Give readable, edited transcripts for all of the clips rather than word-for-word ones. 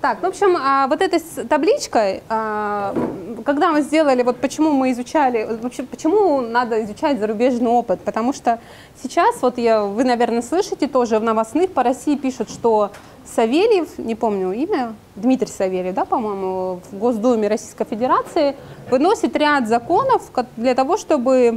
Так, в общем, вот этой табличкой, когда мы сделали, вот почему мы изучали, вообще, почему надо изучать зарубежный опыт, потому что сейчас, вот вы, наверное, слышите тоже в новостных, по России пишут, что Савельев, не помню имя, Дмитрий Савельев, да, по-моему, в Госдуме Российской Федерации выносит ряд законов для того, чтобы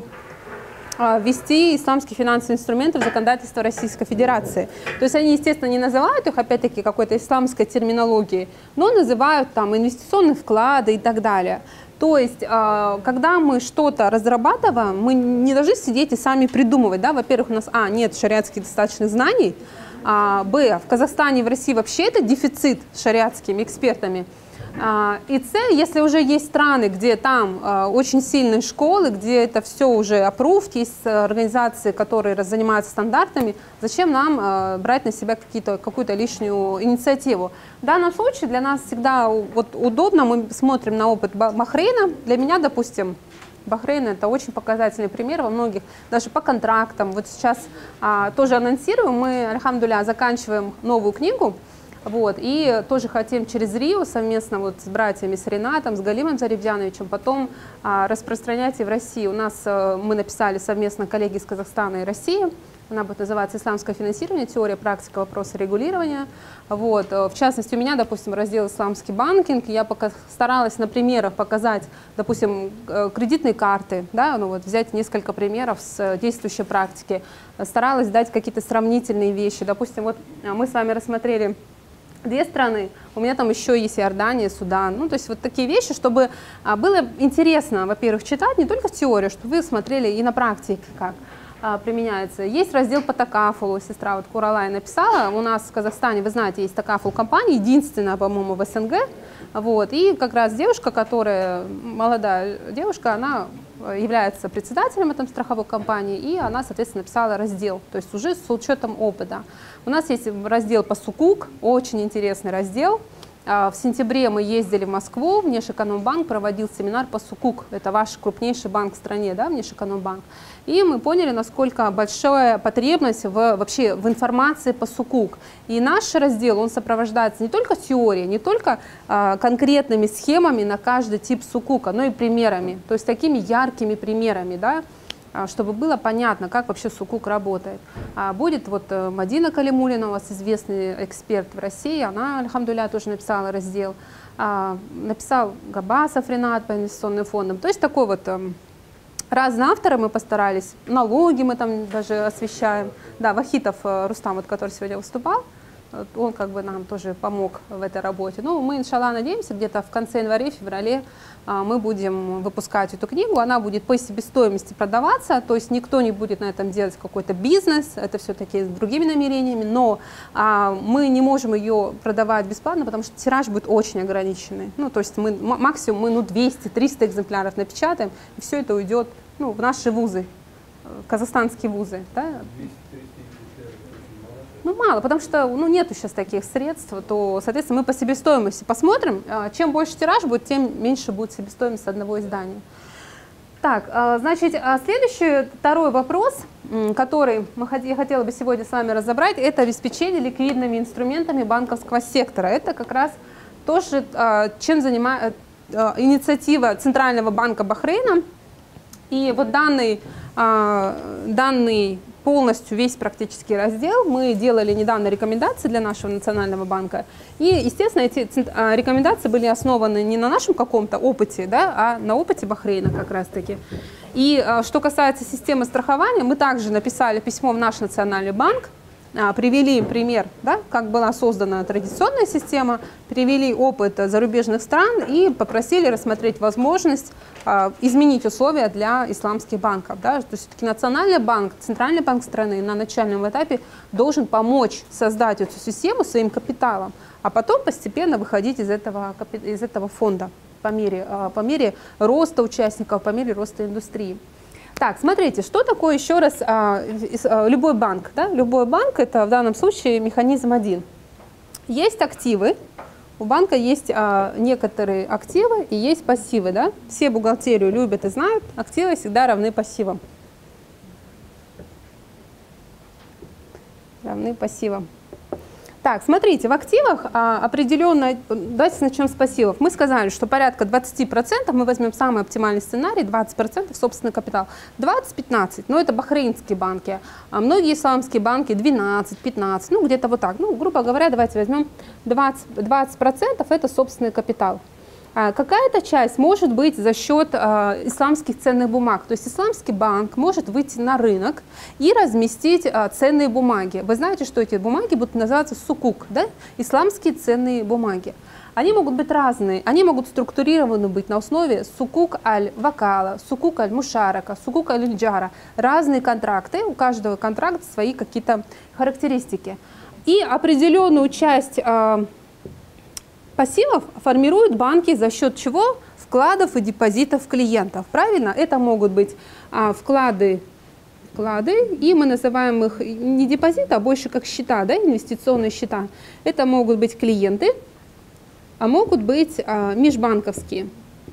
ввести исламские финансовые инструменты в законодательство Российской Федерации. То есть они, естественно, не называют их, опять-таки, какой-то исламской терминологией, но называют там инвестиционные вклады и так далее. То есть, когда мы что-то разрабатываем, мы не должны сидеть и сами придумывать. Да? Во-первых, у нас, нет шариатских достаточных знаний, б, в Казахстане и в России вообще это дефицит шариатскими экспертами. И С, если уже есть страны, где там очень сильные школы, где это все уже approved, есть организации, которые занимаются стандартами, зачем нам брать на себя какую-то лишнюю инициативу? В данном случае для нас всегда удобно, мы смотрим на опыт Бахрейна. Для меня, допустим, Бахрейн — это очень показательный пример во многих, даже по контрактам. Вот сейчас тоже анонсируем, мы, альхамдулилля, заканчиваем новую книгу. И тоже хотим через Рио совместно с братьями, с Ренатом, с Галимом Заребьяновичем потом распространять и в России. У нас мы написали совместно коллеги из Казахстана и России. Она будет называться «Исламское финансирование. Теория, практика, вопросы регулирования». В частности, у меня, допустим, раздел «Исламский банкинг». Я старалась на примерах показать, допустим, кредитные карты, да, взять несколько примеров с действующей практики. Старалась дать какие-то сравнительные вещи. Допустим, мы с вами рассмотрели 2 страны, у меня там еще есть Иордания, Судан. То есть вот такие вещи, чтобы было интересно, во-первых, читать не только в теории, чтобы вы смотрели и на практике, как применяется. Есть раздел по такафулу, сестра Куралай написала, у нас в Казахстане, вы знаете, есть такафул компания, единственная, по-моему, в СНГ. И как раз девушка, молодая девушка, она является председателем этой страховой компании, и она, соответственно, написала раздел, то есть уже с учетом опыта. У нас есть раздел по Сукук, очень интересный раздел. В сентябре мы ездили в Москву, Внешэкономбанк проводил семинар по Сукук, это ваш крупнейший банк в стране, да, Внешэкономбанк. И мы поняли, насколько большая потребность вообще в информации по Сукук. И наш раздел, он сопровождается не только теорией, не только конкретными схемами на каждый тип Сукука, но и примерами, то есть такими яркими примерами, да, чтобы было понятно, как вообще Сукук работает. Будет Мадина Калимуллина, у вас известный эксперт в России, она, альхамдулилля, тоже написала раздел. Написал Габасов Ренат по инвестиционным фондам. То есть такой разные авторы мы постарались. Налоги мы там даже освещаем. Да, Вахитов Рустам, который сегодня выступал, он нам тоже помог в этой работе. Мы, иншаллах, надеемся, где-то в конце января-феврале мы будем выпускать эту книгу. Она будет по себестоимости продаваться, то есть никто не будет на этом делать какой-то бизнес, это все-таки с другими намерениями, но мы не можем ее продавать бесплатно, потому что тираж будет очень ограниченный. То есть максимум 200-300 экземпляров напечатаем, и все это уйдет в наши вузы, казахстанские вузы. Да? Мало, потому что нету сейчас таких средств, то, соответственно, мы по себестоимости посмотрим. Чем больше тираж будет, тем меньше будет себестоимость одного издания. Так, значит, следующий, второй вопрос, который я хотела бы сегодня с вами разобрать, это обеспечение ликвидными инструментами банковского сектора. Это как раз тоже, чем занимается инициатива Центрального банка Бахрейна. И данный полностью весь практически раздел мы делали недавно рекомендации для нашего национального банка. И, естественно, эти рекомендации были основаны не на нашем каком-то опыте, да, а на опыте Бахрейна как раз-таки. И что касается системы страхования, мы также написали письмо в наш национальный банк, привели пример, да, как была создана традиционная система, привели опыт зарубежных стран и попросили рассмотреть возможность изменить условия для исламских банков. Да. То есть все-таки национальный банк, центральный банк страны на начальном этапе должен помочь создать эту систему своим капиталом, а потом постепенно выходить из этого фонда по мере роста участников, по мере роста индустрии. Так, смотрите, что такое еще раз любой банк? Да? Любой банк — это в данном случае механизм один. Есть активы, у банка есть некоторые активы и есть пассивы. Да? Все бухгалтерию любят и знают, активы всегда равны пассивам. Так, смотрите, в активах определенно, давайте начнем с пассивов. Мы сказали, что порядка 20%, мы возьмем самый оптимальный сценарий, 20% собственный капитал. 20-15, ну это бахрейнские банки, а многие исламские банки 12-15, ну где-то вот так. Ну, грубо говоря, давайте возьмем 20% это собственный капитал. Какая-то часть может быть за счет исламских ценных бумаг. То есть исламский банк может выйти на рынок и разместить ценные бумаги. Вы знаете, что эти бумаги будут называться сукук, да? Исламские ценные бумаги. Они могут быть разные, они могут структурированы быть на основе сукук аль-вакала, сукук аль-мушарака, сукук аль-джара. Разные контракты, у каждого контракта свои какие-то характеристики. И определенную часть пассивов формируют банки за счет чего? Вкладов и депозитов клиентов. Правильно? Это могут быть вклады, и мы называем их не депозиты, а больше как счета, да, инвестиционные счета. Это могут быть клиенты, а могут быть межбанковские.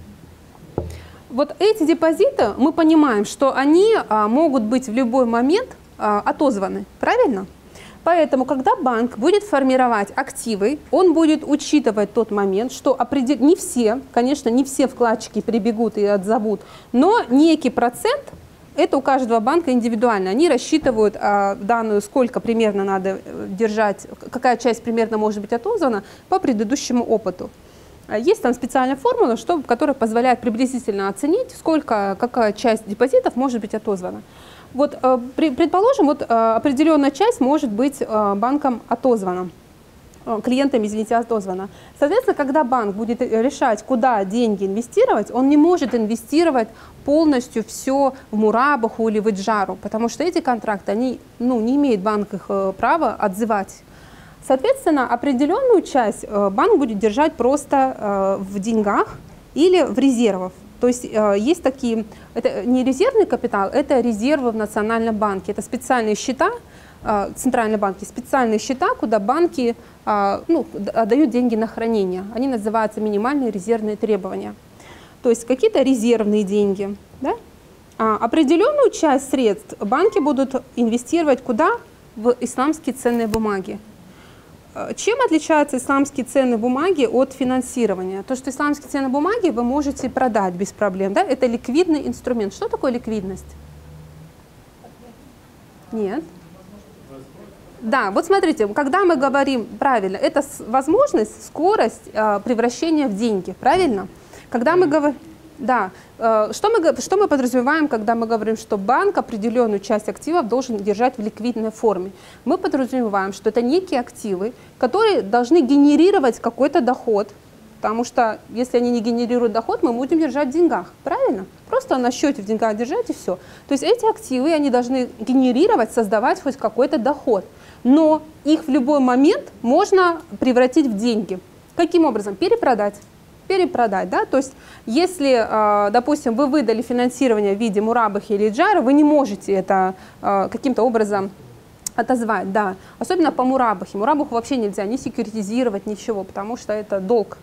Вот эти депозиты, мы понимаем, что они могут быть в любой момент отозваны. Правильно? Поэтому, когда банк будет формировать активы, он будет учитывать тот момент, что не все, конечно, не все вкладчики прибегут и отзовут, но некий процент, это у каждого банка индивидуально. Они рассчитывают данную, сколько примерно надо держать, какая часть примерно может быть отозвана по предыдущему опыту. Есть там специальная формула, которая позволяет приблизительно оценить, какая часть депозитов может быть отозвана. Вот, предположим, вот определенная часть может быть банком отозвана, клиентам, извините, отозвана. Соответственно, когда банк будет решать, куда деньги инвестировать, он не может инвестировать полностью все в Мурабаху или в Иджару, потому что эти контракты, они, не имеет банк их права отзывать. Соответственно, определенную часть банк будет держать просто в деньгах или в резервах. То есть есть такие, это не резервный капитал, это резервы в Национальном банке. Это специальные счета, центральные банки, специальные счета, куда банки отдают деньги на хранение. Они называются минимальные резервные требования. То есть какие-то резервные деньги. Да? Определенную часть средств банки будут инвестировать куда? В исламские ценные бумаги. Чем отличаются исламские ценные бумаги от финансирования? То, что исламские ценные бумаги вы можете продать без проблем. Да? Это ликвидный инструмент. Что такое ликвидность? Нет. Да, вот смотрите, когда мы говорим правильно, это возможность, скорость превращения в деньги. Правильно? Когда мы говорим... Да. Что мы подразумеваем, когда мы говорим, что банк определенную часть активов должен держать в ликвидной форме? Мы подразумеваем, что это некие активы, которые должны генерировать какой-то доход, потому что если они не генерируют доход, мы будем держать в деньгах. Правильно? Просто на счете в деньгах держать и все. То есть эти активы, они должны генерировать, создавать хоть какой-то доход. Но их в любой момент можно превратить в деньги. Каким образом? Перепродать, да, то есть если, допустим, вы выдали финансирование в виде Мурабахи или Иджара, вы не можете это каким-то образом отозвать, да, особенно по Мурабахе. Мурабаху вообще нельзя ни секьюритизировать, ничего, потому что это долг.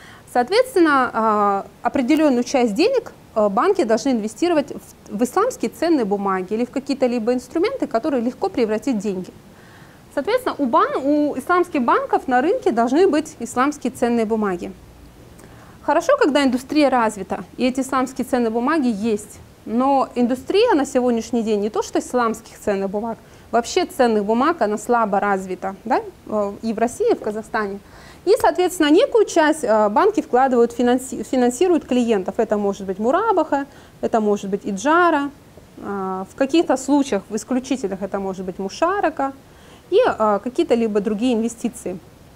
Соответственно, определенную часть денег банки должны инвестировать в исламские ценные бумаги или в какие-то либо инструменты, которые легко превратить в деньги. Соответственно, у исламских банков на рынке должны быть исламские ценные бумаги. Хорошо, когда индустрия развита, и эти исламские ценные бумаги есть. Но индустрия на сегодняшний день не то, что исламских ценных бумаг, вообще ценных бумаг, она слабо развита, да? И в России, и в Казахстане. И, соответственно, некую часть банки вкладывают, финансируют клиентов. Это может быть Мурабаха, это может быть Иджара, в каких-то случаях, в исключительных, это может быть Мушарака и какие-то либо другие инвестиции.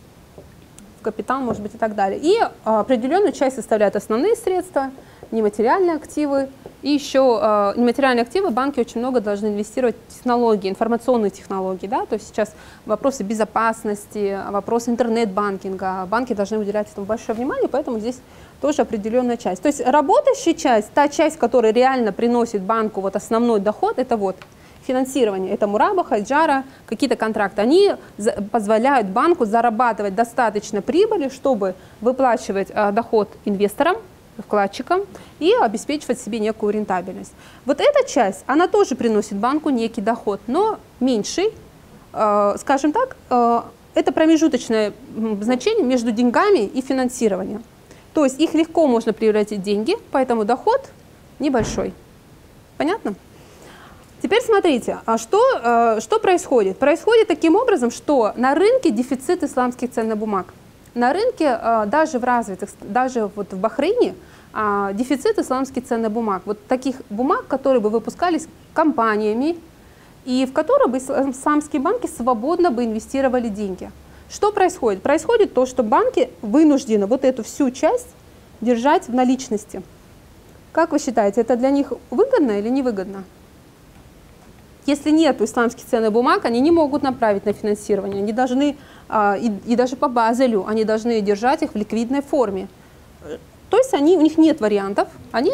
Капитал, может быть, и так далее. И определенную часть составляют основные средства, нематериальные активы. И еще нематериальные активы банки очень много должны инвестировать в технологии, информационные технологии. Да? То есть сейчас вопросы безопасности, вопросы интернет-банкинга. Банки должны уделять этому большое внимание, поэтому здесь тоже определенная часть. То есть работающая часть, та часть, которая реально приносит банку вот основной доход, это вот финансирование, это Мурабаха, Иджара, какие-то контракты, они позволяют банку зарабатывать достаточно прибыли, чтобы выплачивать доход инвесторам, вкладчикам и обеспечивать себе некую рентабельность. Вот эта часть, она тоже приносит банку некий доход, но меньший, скажем так, это промежуточное значение между деньгами и финансированием. То есть их легко можно превратить в деньги, поэтому доход небольшой. Понятно? Теперь смотрите, что происходит? Происходит таким образом, что на рынке дефицит исламских ценных бумаг. На рынке, даже в развитых, даже вот в Бахрейне, дефицит исламских ценных бумаг. Вот таких бумаг, которые бы выпускались компаниями, и в которые бы исламские банки свободно бы инвестировали деньги. Что происходит? Происходит то, что банки вынуждены вот эту всю часть держать в наличности. Как вы считаете, это для них выгодно или невыгодно? Если нет исламских ценных бумаг, они не могут направить на финансирование. Они должны, и даже по Базелю, они должны держать их в ликвидной форме. То есть у них нет вариантов, они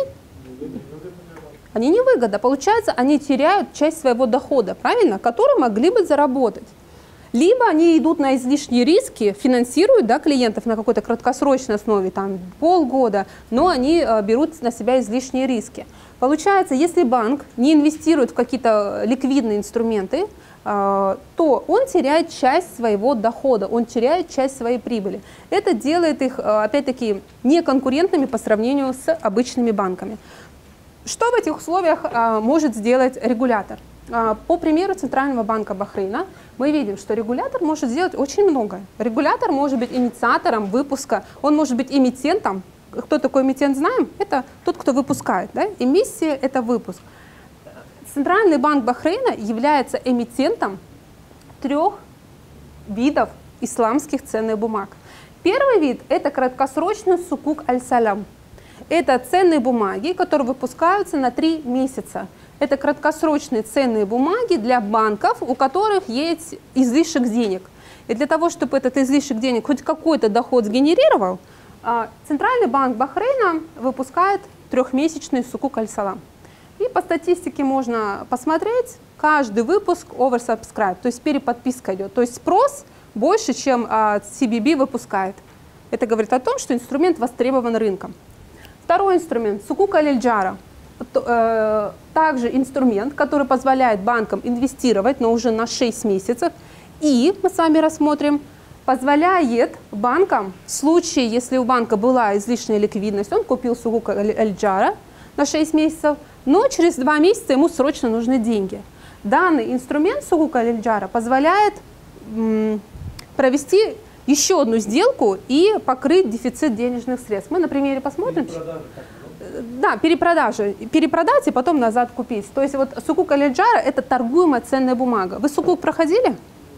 невыгодно. Получается, они теряют часть своего дохода, правильно, который могли бы заработать. Либо они идут на излишние риски, финансируют, да, клиентов на какой-то краткосрочной основе, там, полгода, но они берут на себя излишние риски. Получается, если банк не инвестирует в какие-то ликвидные инструменты, то он теряет часть своего дохода, он теряет часть своей прибыли. Это делает их, опять-таки, неконкурентными по сравнению с обычными банками. Что в этих условиях может сделать регулятор? По примеру Центрального банка Бахрейна мы видим, что регулятор может сделать очень многое. Регулятор может быть инициатором выпуска, он может быть эмитентом. Кто такой эмитент, знаем? Это тот, кто выпускает. Да? Эмиссия – это выпуск. Центральный банк Бахрейна является эмитентом 3 видов исламских ценных бумаг. Первый вид – это краткосрочный сукук аль-салям. Это ценные бумаги, которые выпускаются на 3 месяца. Это краткосрочные ценные бумаги для банков, у которых есть излишек денег. И для того, чтобы этот излишек денег хоть какой-то доход сгенерировал, Центральный банк Бахрейна выпускает 3-месячный сукук аль-салам. И по статистике можно посмотреть, каждый выпуск oversubscribed, то есть переподписка идет. То есть спрос больше, чем CBB выпускает. Это говорит о том, что инструмент востребован рынком. Второй инструмент – сукук аль-джара. Также инструмент, который позволяет банкам инвестировать, но уже на 6 месяцев. И мы с вами рассмотрим, позволяет банкам, в случае, если у банка была излишняя ликвидность, он купил сукук аль-джара на 6 месяцев, но через 2 месяца ему срочно нужны деньги. Данный инструмент сукук аль-джара позволяет провести еще одну сделку и покрыть дефицит денежных средств. Мы на примере посмотрим. Да, перепродать и потом назад купить. То есть вот сукук аль-джара – это торгуемая ценная бумага. Вы сукук проходили?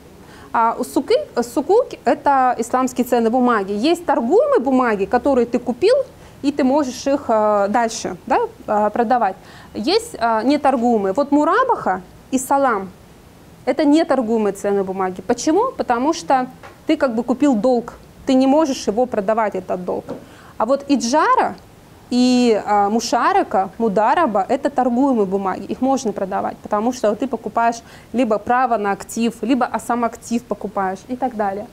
Сукук – это исламские ценные бумаги. Есть торгуемые бумаги, которые ты купил, и ты можешь их дальше, да, продавать. Есть неторгуемые. Вот мурабаха и салам – это неторгуемые ценные бумаги. Почему? Потому что ты как бы купил долг, ты не можешь его продавать, этот долг. А вот иджара и мушарака, мудараба – это торгуемые бумаги, их можно продавать, потому что ты покупаешь либо право на актив, либо сам актив покупаешь и так далее.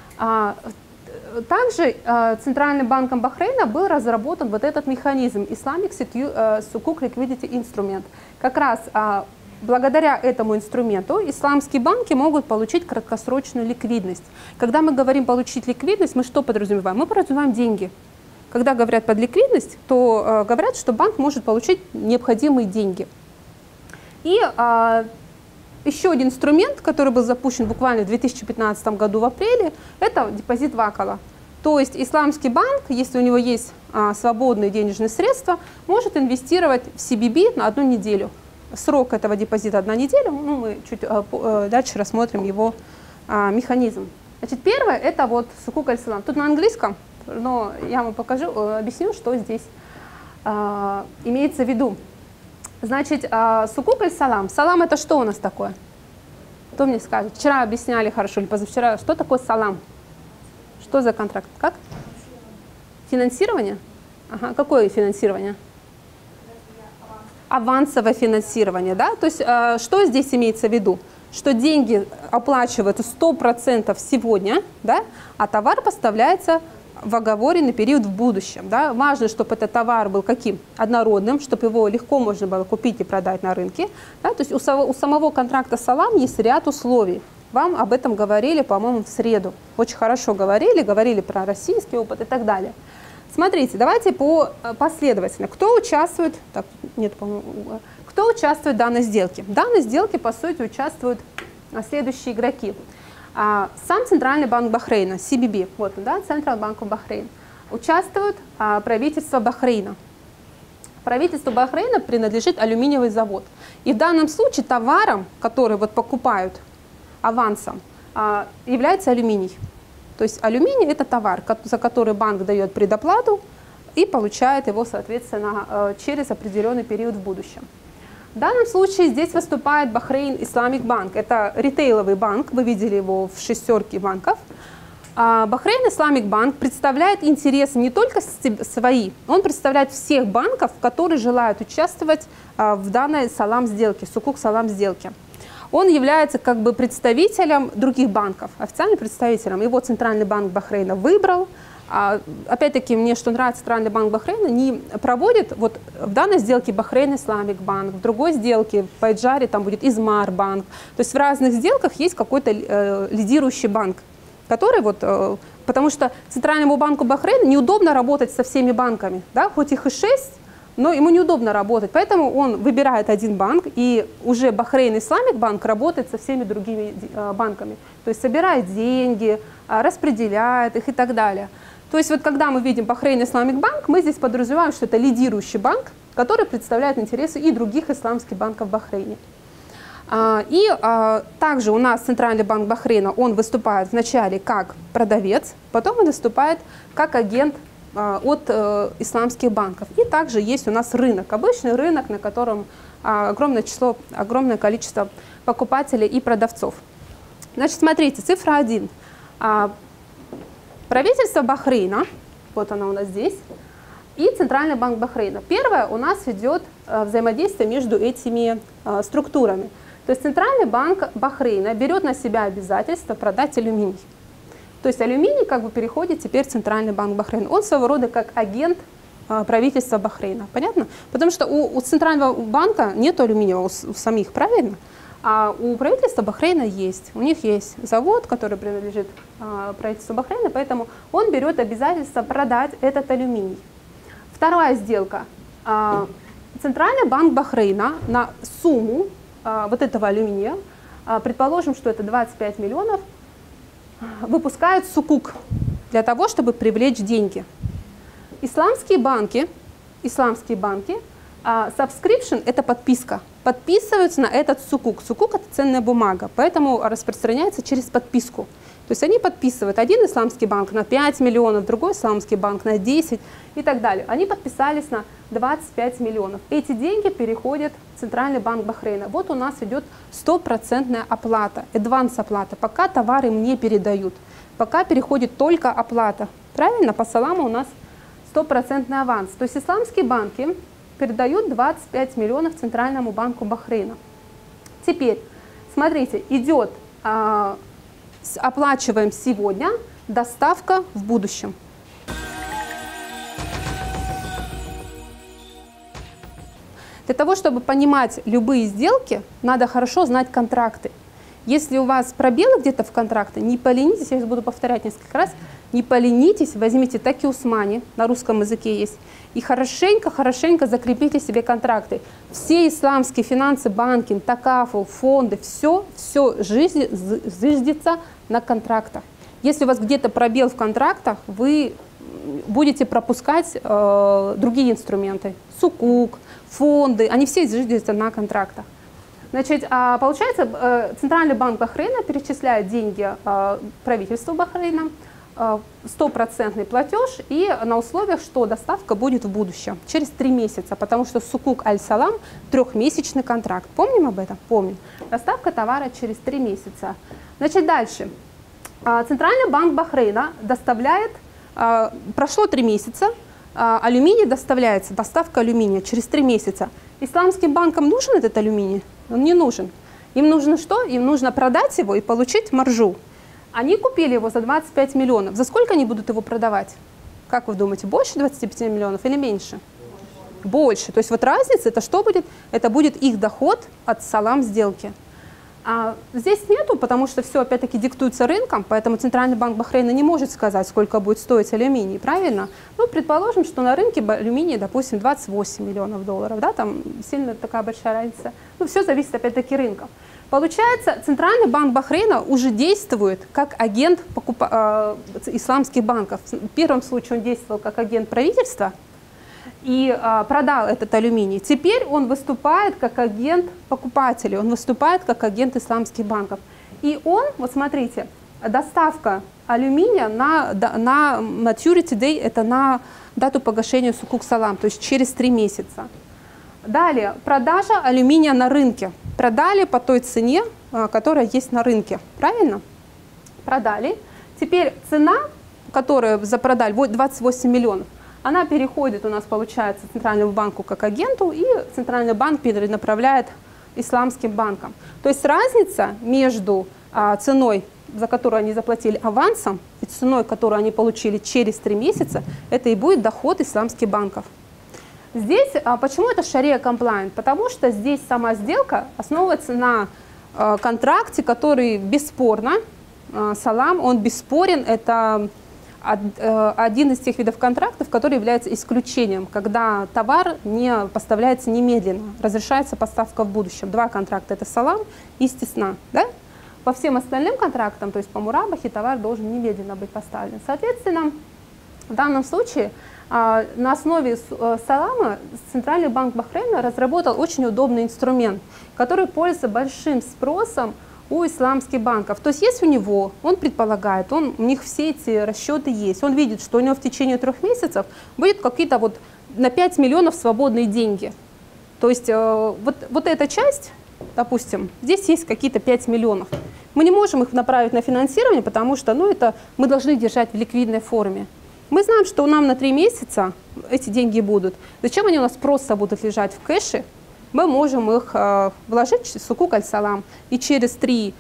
Также Центральным банком Бахрейна был разработан вот этот механизм Islamic Sukuk Liquidity Instrument. Как раз благодаря этому инструменту исламские банки могут получить краткосрочную ликвидность. Когда мы говорим получить ликвидность, мы что подразумеваем? Мы подразумеваем деньги. Когда говорят под ликвидность, то говорят, что банк может получить необходимые деньги. И еще один инструмент, который был запущен буквально в 2015 году в апреле, это депозит вакала. То есть исламский банк, если у него есть свободные денежные средства, может инвестировать в CBB на 1 неделю. Срок этого депозита 1 неделя, ну, мы чуть дальше рассмотрим его механизм. Значит, первое это вот сукук аль-салам. Тут на английском, но я вам покажу, объясню, что здесь имеется в виду. Значит, сукук аль-салам. Салам это что у нас такое? Кто мне скажет? Вчера объясняли хорошо или позавчера. Что такое салам? Что за контракт? Как? Финансирование? Ага. Какое финансирование? Авансовое финансирование, да? То есть, что здесь имеется в виду? Что деньги оплачиваются 100% сегодня, да? А товар поставляется в оговоренный период в будущем. Да? Важно, чтобы этот товар был каким? Однородным, чтобы его легко можно было купить и продать на рынке. Да? То есть у самого контракта салам есть ряд условий. вам об этом говорили, по-моему, в среду. Очень хорошо говорили про российский опыт и так далее. Смотрите, давайте последовательно. Кто участвует, кто участвует в данной сделке? В данной сделке, по сути, участвуют следующие игроки. Сам Центральный банк Бахрейна, CBB, вот он, да, Central Bank of Bahrain. Участвует правительство Бахрейна. Правительству Бахрейна принадлежит алюминиевый завод. И в данном случае товаром, который вот покупают авансом, является алюминий. То есть алюминий – это товар, за который банк дает предоплату и получает его, соответственно, через определенный период в будущем. В данном случае здесь выступает Bahrain Islamic Bank. Это ритейловый банк, вы видели его в шестерке банков. Bahrain Islamic Bank представляет интересы не только свои, он представляет всех банков, которые желают участвовать в данной салам-сделке, сукук-салам-сделке. Он является как бы представителем других банков, официальным представителем. Его Центральный банк Бахрейна выбрал. Опять-таки, мне что нравится, Центральный банк Бахрейна не проводит, вот в данной сделке Bahrain Islamic Bank, в другой сделке в Пайджаре там будет Измар банк. То есть в разных сделках есть какой-то лидирующий банк, который вот, потому что Центральному банку Бахрейна неудобно работать со всеми банками, да, хоть их и 6, но ему неудобно работать, поэтому он выбирает один банк, и уже Bahrain Islamic Bank работает со всеми другими банками, то есть собирает деньги, распределяет их и так далее. То есть вот когда мы видим Bahrain Islamic Bank, мы здесь подразумеваем, что это лидирующий банк, который представляет интересы и других исламских банков в Бахрейне. Также у нас Центральный банк Бахрейна, он выступает вначале как продавец, потом он выступает как агент от исламских банков. И также есть у нас рынок, обычный рынок, на котором огромное количество покупателей и продавцов. Значит, смотрите, цифра 1. Правительство Бахрейна, вот оно у нас здесь, и Центральный банк Бахрейна. Первое, у нас идет взаимодействие между этими структурами. То есть Центральный банк Бахрейна берет на себя обязательство продать алюминий. То есть алюминий как бы переходит теперь в Центральный банк Бахрейна. Он своего рода как агент правительства Бахрейна. Понятно? Потому что у Центрального банка нет алюминия у самих, правильно? А у правительства Бахрейна есть. У них есть завод, который принадлежит правительству Бахрейна, поэтому он берет обязательство продать этот алюминий. Вторая сделка. Центральный банк Бахрейна на сумму вот этого алюминия, предположим, что это 25 миллионов, выпускают сукук для того, чтобы привлечь деньги. Исламские банки, subscription – это подписка, подписываются на этот сукук. Сукук – это ценная бумага, поэтому распространяется через подписку. То есть они подписывают, один исламский банк на 5 миллионов, другой исламский банк на 10 и так далее. Они подписались на 25 миллионов. Эти деньги переходят в Центральный банк Бахрейна. Вот у нас идет 100% оплата, адванс оплата, пока товары им не передают, пока переходит только оплата. Правильно? По саламу у нас 100% аванс. То есть исламские банки передают 25 миллионов Центральному банку Бахрейна. Теперь, смотрите, идет, оплачиваем сегодня, доставка в будущем. Для того, чтобы понимать любые сделки, надо хорошо знать контракты. Если у вас пробелы где-то в контракте, не поленитесь, я сейчас буду повторять несколько раз, не поленитесь, возьмите Таки Усмани, на русском языке есть, и хорошенько закрепите себе контракты. Все исламские финансы, банкинг, такафу, фонды, все зиждется на контрактах. Если у вас где-то пробел в контрактах, вы будете пропускать другие инструменты, сукук, фонды, они все зиждятся на контрактах. Значит, получается, Центральный банк Бахрейна перечисляет деньги правительству Бахрейна, 100% платеж и на условиях, что доставка будет в будущем, через 3 месяца, потому что сукук аль-салам – 3-месячный контракт. Помним об этом? Помним. Доставка товара через 3 месяца. Значит, дальше. Центральный банк Бахрейна доставляет, прошло 3 месяца, алюминий доставляется, доставка алюминия через 3 месяца. Исламским банкам нужен этот алюминий? Он не нужен. Им нужно что? Им нужно продать его и получить маржу. Они купили его за 25 миллионов. За сколько они будут его продавать? Как вы думаете, больше 25 миллионов или меньше? Больше. То есть вот разница, это что будет? Это будет их доход от салам сделки. Здесь нету, потому что все опять-таки диктуется рынком, поэтому Центральный банк Бахрейна не может сказать, сколько будет стоить алюминий, правильно? Ну, предположим, что на рынке алюминия, допустим, 28 миллионов долларов, да, там сильно такая большая разница. Ну, все зависит опять-таки рынком. Получается, Центральный банк Бахрейна уже действует как агент исламских банков. В первом случае он действовал как агент правительства и продал этот алюминий. Теперь он выступает как агент покупателей, он выступает как агент исламских банков. И он, вот смотрите, доставка алюминия на maturity day, это на дату погашения сукук салам, то есть через 3 месяца. Далее, продажа алюминия на рынке. Продали по той цене, которая есть на рынке. Правильно? Продали. Теперь цена, которую запродали, 28 миллионов, она переходит у нас, получается, Центральному банку как агенту, и Центральный банк перенаправляет исламским банкам. То есть разница между ценой, за которую они заплатили авансом, и ценой, которую они получили через 3 месяца, это и будет доход исламских банков. Здесь, почему это шария комплайнт? Потому что здесь сама сделка основывается на контракте, который бесспорно, салам, он бесспорен, это один из тех видов контрактов, который является исключением, когда товар не поставляется немедленно, разрешается поставка в будущем. 2 контракта, это салам и стесна. Да? По всем остальным контрактам, то есть по мурабахе, товар должен немедленно быть поставлен. Соответственно, в данном случае на основе салама Центральный банк Бахрейна разработал очень удобный инструмент, который пользуется большим спросом у исламских банков. То есть есть у него, он предполагает, у них все эти расчеты есть, он видит, что у него в течение 3 месяцев будет какие-то вот на 5 миллионов свободные деньги. То есть вот эта часть, допустим, здесь есть какие-то 5 миллионов. Мы не можем их направить на финансирование, потому что это мы должны держать в ликвидной форме. Мы знаем, что нам на 3 месяца эти деньги будут. Зачем они у нас просто будут лежать в кэше? Мы можем их вложить в сукук аль-салам и через 3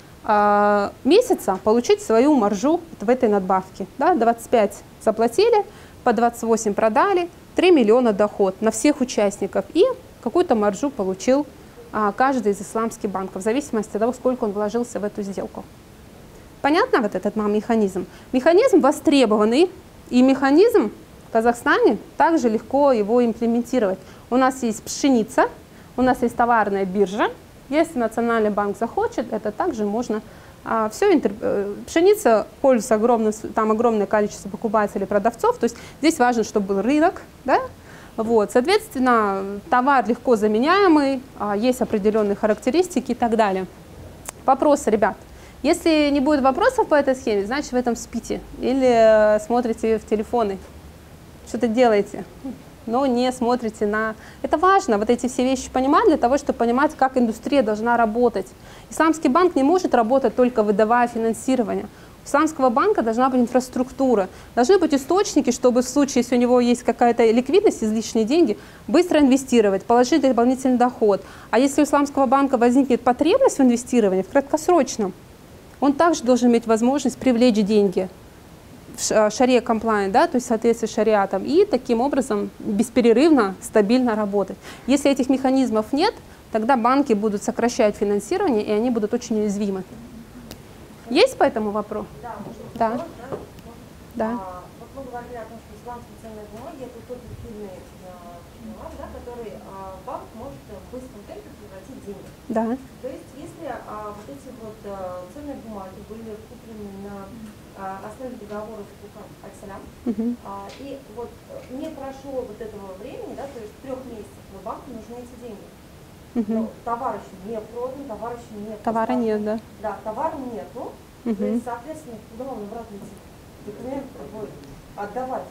месяца получить свою маржу в этой надбавке. Да? 25 заплатили, по 28 продали, 3 миллиона доход на всех участников. И какую-то маржу получил каждый из исламских банков, в зависимости от того, сколько он вложился в эту сделку. Понятно вот этот механизм? Механизм востребованный. И механизм в Казахстане также легко его имплементировать. У нас есть пшеница, у нас есть товарная биржа. Если Национальный банк захочет, это также можно. Пшеница пользуется там огромное количество покупателей, продавцов. То есть здесь важно, чтобы был рынок. Да? Вот. Соответственно, товар легко заменяемый, есть определенные характеристики и так далее. Вопросы, ребят? Если не будет вопросов по этой схеме, значит, вы там спите или смотрите в телефоны, что-то делаете, но не смотрите на... Это важно, вот эти все вещи понимать, для того, чтобы понимать, как индустрия должна работать. Исламский банк не может работать только выдавая финансирование. У исламского банка должна быть инфраструктура, должны быть источники, чтобы в случае, если у него есть какая-то ликвидность, излишние деньги, быстро инвестировать, положить дополнительный доход. А если у исламского банка возникнет потребность в инвестировании, в краткосрочном, он также должен иметь возможность привлечь деньги в шария комплайнт, да, то есть в соответствии с шариатом, и таким образом бесперерывно, стабильно работать. Если этих механизмов нет, тогда банки будут сокращать финансирование, и они будут очень уязвимы. Есть по этому вопросу? Да. Да. Вот мы говорили о том, что исламские ценные бумаги — это тот ликвидный бумаг, да, который банк может в быстром темпе превратить в деньги. Да. То есть если вот эти вот ценные бумаги были куплены на основе договора с аль-салам, и вот не прошло вот этого времени, да, то есть 3 месяцев, но банку нужны эти деньги. Но товар еще не продан, товар еще нет. Товара нет, да. Да, товара нету. То есть, соответственно, куда он обратно эти документы будет отдавать?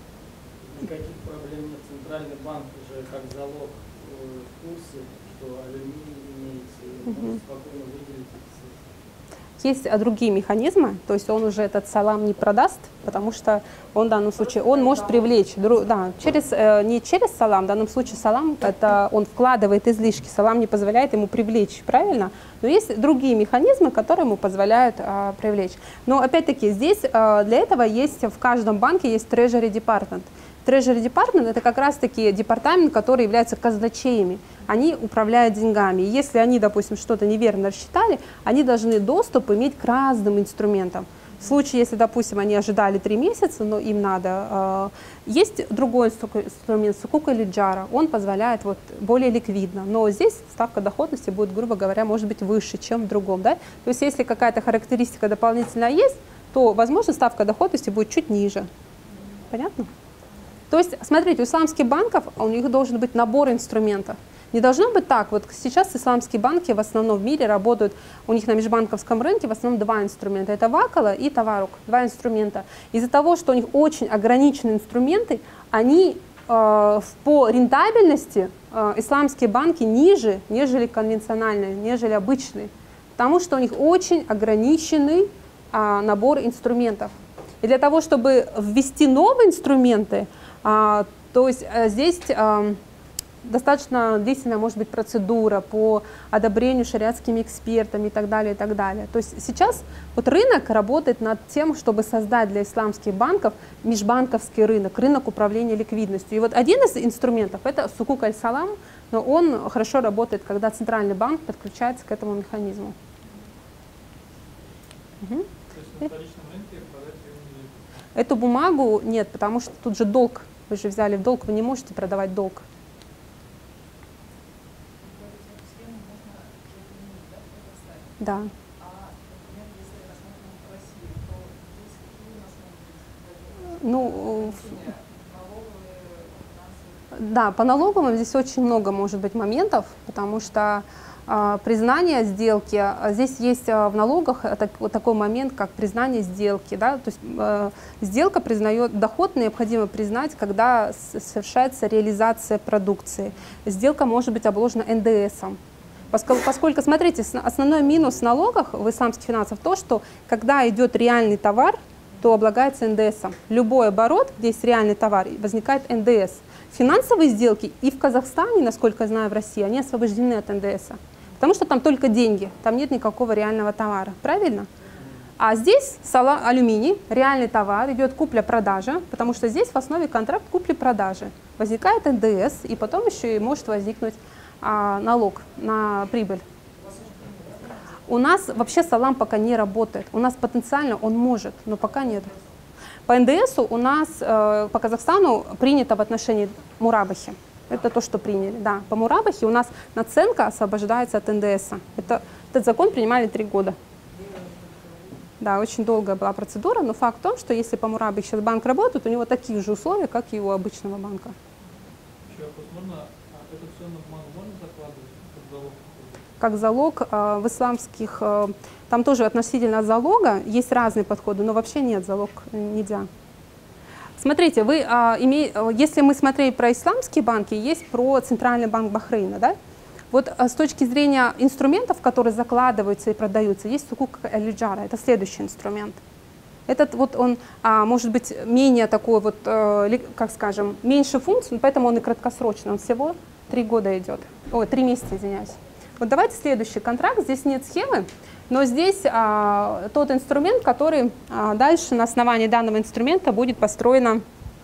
Никаких проблем нет. Центральный банк уже как залог в курсе, что алюминий имеется, и может спокойно выделить эти средства. Есть другие механизмы, то есть он уже этот салам не продаст, потому что он в данном случае, он может привлечь, да, не через салам, в данном случае салам, это он вкладывает излишки, салам не позволяет ему привлечь, правильно? Но есть другие механизмы, которые ему позволяют привлечь. Но опять-таки здесь для этого есть в каждом банке есть Treasury Department. Treasury Department – это как раз-таки департамент, который является казначеями. Они управляют деньгами. И если они, допустим, что-то неверно рассчитали, они должны доступ иметь к разным инструментам. В случае, если, допустим, они ожидали 3 месяца, но им надо… Есть другой инструмент, Sukuk или Jara, он позволяет вот более ликвидно, но здесь ставка доходности будет, грубо говоря, может быть выше, чем в другом. Да? То есть если какая-то характеристика дополнительная есть, то, возможно, ставка доходности будет чуть ниже. Понятно? То есть, смотрите, у исламских банков у них должен быть набор инструментов. Не должно быть так, вот сейчас исламские банки в основном в мире работают, у них на межбанковском рынке в основном 2 инструмента, это Вакала и Таварук, 2 инструмента. Из-за того, что у них очень ограничены инструменты, они по рентабельности исламские банки ниже, нежели конвенциональные, нежели обычные, потому что у них очень ограниченный набор инструментов. И для того, чтобы ввести новые инструменты, то есть здесь достаточно длительная может быть процедура по одобрению шариатскими экспертами и так далее, и так далее. То есть сейчас вот рынок работает над тем, чтобы создать для исламских банков межбанковский рынок, рынок управления ликвидностью. И вот один из инструментов – это Sukuk аль-Салам, но он хорошо работает, когда центральный банк подключается к этому механизму. То есть на вторичном рынке продать ее нельзя? Эту бумагу нет, потому что тут же долг. Вы же взяли в долг, вы не можете продавать долг. Да. Ну, да, по налоговым здесь очень много может быть моментов, потому что признание сделки, здесь есть в налогах вот такой момент, как признание сделки. Да? То есть сделка признает доход, необходимо признать, когда совершается реализация продукции. Сделка может быть обложена НДСом. Поскольку, смотрите, основной минус в налогах в исламских финансах то, что когда идет реальный товар, то облагается НДСом. Любой оборот, где есть реальный товар, возникает НДС. Финансовые сделки и в Казахстане, насколько я знаю, в России, они освобождены от НДСа. Потому что там только деньги, там нет никакого реального товара. Правильно? А здесь алюминий, реальный товар, идет купля-продажа, потому что здесь в основе контракт купли-продажи. Возникает НДС, и потом еще и может возникнуть налог на прибыль. У нас вообще салам пока не работает. У нас потенциально он может, но пока нет. По НДСу у нас по Казахстану принято в отношении мурабахи. Это то, что приняли. Да, по мурабахе у нас наценка освобождается от НДСа. Этот закон принимали 3 года. Да, очень долгая была процедура, но факт в том, что если по мурабахе сейчас банк работает, у него такие же условия, как и у обычного банка. Еще вопрос, можно эту ценную бумагу можно закладывать как залог в исламских, там тоже относительно залога есть разные подходы, но вообще нет, залог нельзя. Смотрите, если мы смотрели про исламские банки, есть про Центральный банк Бахрейна, да? Вот с точки зрения инструментов, которые закладываются и продаются, есть Sukuk аль-Jara, это следующий инструмент. Этот вот он может быть менее такой вот, как скажем, меньше функций, поэтому он и краткосрочный, он всего 3 года идет, 3 месяца, извиняюсь. Вот давайте следующий контракт, здесь нет схемы, но здесь тот инструмент, который дальше на основании данного инструмента будет построен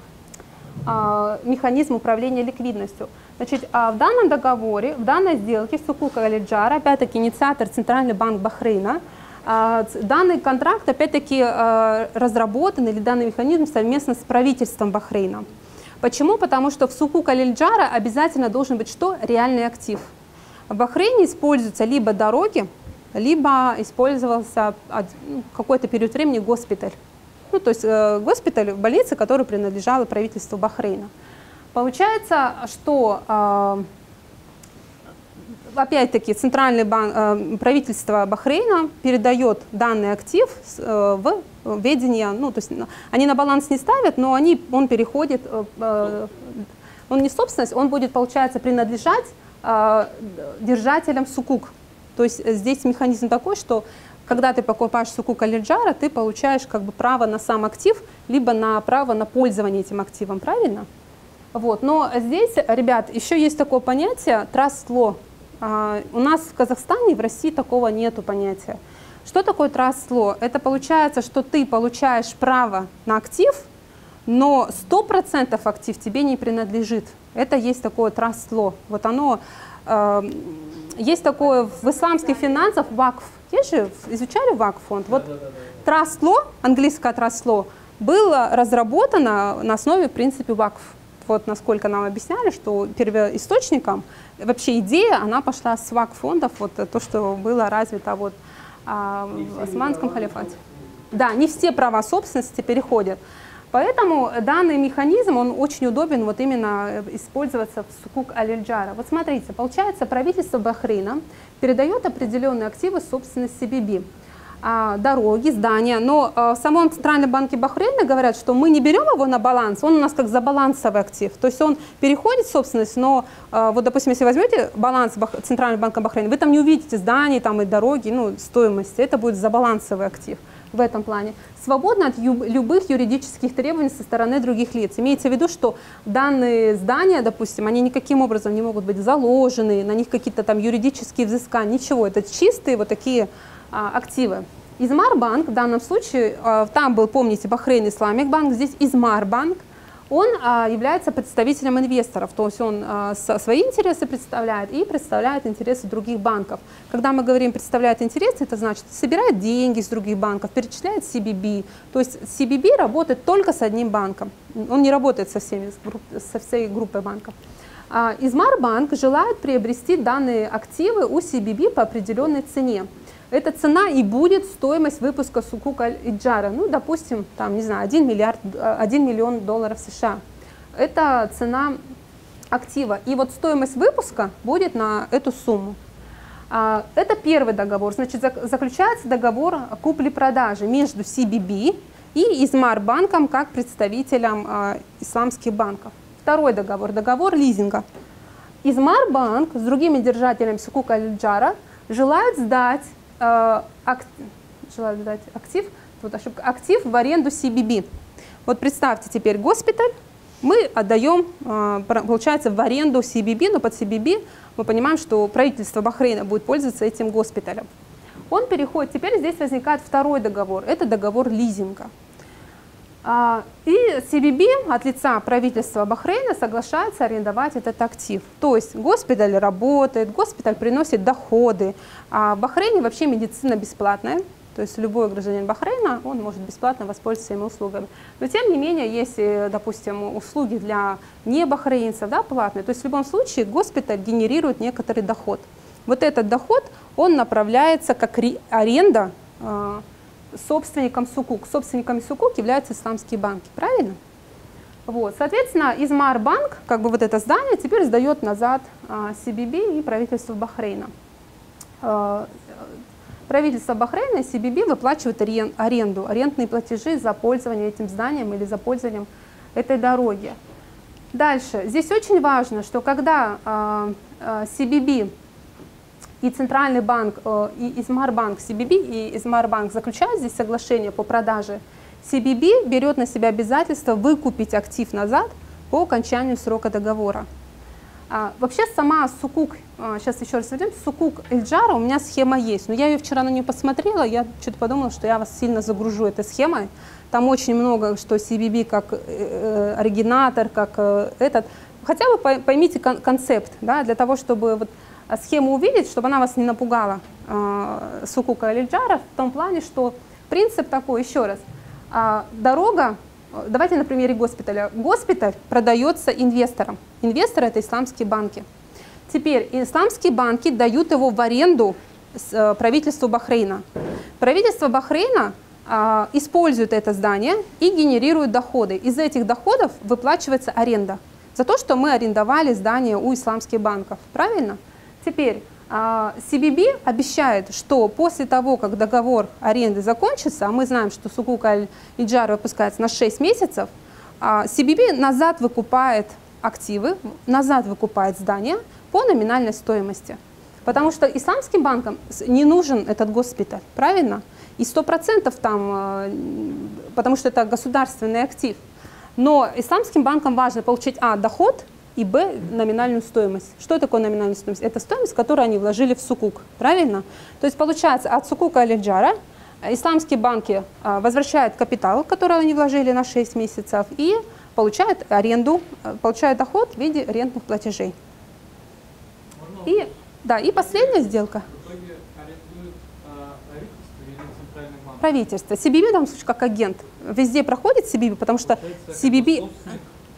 механизм управления ликвидностью. Значит, в данном договоре, в данной сделке Sukuk аль-Jara, опять-таки инициатор Центральный банк Бахрейна, данный контракт опять-таки разработан, или данный механизм совместно с правительством Бахрейна. Почему? Потому что в Sukuk аль-Jara обязательно должен быть что? Реальный актив. В Бахрейне используются либо дороги, либо использовался какой-то период времени госпиталь. Ну, то есть госпиталь в больнице, который принадлежал правительству Бахрейна. Получается, что опять-таки Центральный банк, правительство Бахрейна передает данный актив в ведение, ну, то есть они на баланс не ставят, но он переходит, он не собственность, он будет, получается, принадлежать держателям Sukuk. То есть здесь механизм такой, что когда ты покупаешь Sukuk аль-Jara, ты получаешь как бы право на сам актив, либо на право на пользование этим активом, правильно? Вот. Но здесь, ребят, еще есть такое понятие trust law. У нас в Казахстане, в России такого нету понятия. Что такое trust law? Это получается, что ты получаешь право на актив, но 100% актив тебе не принадлежит. Это есть такое trust law. Вот оно, есть такое в исламских финансах, вакф. Есть же, изучали вакф-фонд? Вот trust law, английское trust law, было разработано на основе, в принципе, вакф. Вот насколько нам объясняли, что первоисточником, вообще идея, она пошла с вакф-фондов, вот то, что было развито вот, в Османском халифате. Да, не все права собственности переходят. Поэтому данный механизм, он очень удобен вот именно использоваться в сукук аль-Джара. Вот смотрите, получается, правительство Бахрейна передает определенные активы собственности CBB. Дороги, здания, но в самом Центральном банке Бахрейна говорят, что мы не берем его на баланс, он у нас как забалансовый актив, то есть он переходит в собственность, но вот, допустим, если возьмете баланс Центрального банка Бахрейна, вы там не увидите зданий там, и дороги, ну, стоимости, это будет забалансовый актив в этом плане. Свободно от любых юридических требований со стороны других лиц. Имеется в виду, что данные здания, допустим, они никаким образом не могут быть заложены, на них какие-то там юридические взыскания, ничего, это чистые вот такие активы. Измар-банк в данном случае, там был, помните, Бахрейн Исламик банк, здесь Измар-банк, он является представителем инвесторов, то есть он свои интересы представляет и представляет интересы других банков. Когда мы говорим представляет интересы, это значит собирает деньги с других банков, перечисляет CBB, то есть CBB работает только с одним банком, он не работает со всей группой банков. Измар-банк желает приобрести данные активы у CBB по определенной цене. Эта цена и будет стоимость выпуска сукук аль-Джара, ну, допустим, там, не знаю, 1 миллион долларов США. Это цена актива. И вот стоимость выпуска будет на эту сумму. Это первый договор. Значит, заключается договор купли-продажи между CBB и Измар-банком как представителем исламских банков. Второй договор, договор лизинга. Измар-банк с другими держателями сукук аль-Джара желает сдать актив в аренду CBB. Вот представьте теперь госпиталь, мы отдаем, получается, в аренду CBB, но под CBB мы понимаем, что правительство Бахрейна будет пользоваться этим госпиталем. Он переходит, теперь здесь возникает второй договор, это договор лизинга. И CBB от лица правительства Бахрейна соглашается арендовать этот актив. То есть госпиталь работает, госпиталь приносит доходы. А в Бахрейне вообще медицина бесплатная. То есть любой гражданин Бахрейна, он может бесплатно воспользоваться этими услугами. Но тем не менее, есть, допустим, услуги для небахрейнцев, да, платные. То есть в любом случае госпиталь генерирует некоторый доход. Вот этот доход, он направляется как аренда собственником сукук. Собственниками сукук являются исламские банки, правильно? Вот, соответственно, Измар-банк, как бы вот это здание, теперь сдает назад CBB и правительству Бахрейна. Правительство Бахрейна и CBB выплачивают аренду, арендные платежи за пользование этим зданием или за пользованием этой дороги. Дальше. Здесь очень важно, что когда CBB и Центральный банк, и Измар-банк, CBB и Измар-банк заключают здесь соглашение по продаже, CBB берет на себя обязательство выкупить актив назад по окончанию срока договора. Вообще сама сукук, сейчас еще раз вернем, сукук аль-Джара, у меня схема есть, но я ее вчера на нее посмотрела, я что-то подумала, что я вас сильно загружу этой схемой. Там очень много, что CBB как оригинатор, как этот. Хотя бы поймите концепт, да, для того, чтобы вот схему увидеть, чтобы она вас не напугала, сукука аль-Джара, в том плане, что принцип такой, еще раз, дорога, давайте на примере госпиталя. Госпиталь продается инвесторам. Инвесторы – это исламские банки. Теперь исламские банки дают его в аренду правительству Бахрейна. Правительство Бахрейна использует это здание и генерирует доходы. Из этих доходов выплачивается аренда за то, что мы арендовали здание у исламских банков. Правильно? Теперь CBB обещает, что после того, как договор аренды закончится, а мы знаем, что сукук аль-Джар выпускается на 6 месяцев, CBB назад выкупает активы, назад выкупает здание по номинальной стоимости. Потому что исламским банкам не нужен этот госпиталь, правильно? И 100% там, потому что это государственный актив. Но исламским банкам важно получить доход, и б, номинальную стоимость. Что такое номинальная стоимость? Это стоимость, которую они вложили в сукук, правильно? То есть получается, от сукука аль-Джара исламские банки возвращают капитал, который они вложили на 6 месяцев, и получают аренду, получают доход в виде арендных платежей. И, да, и последняя сделка. В итоге арендует правительство или центральный банк? Правительство. CBB в данном случае как агент. Везде проходит CBB, потому что CBB... Собственник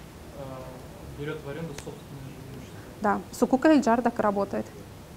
берет в аренду собственное имущество. Да, Sukuk Al-Jar так и работает.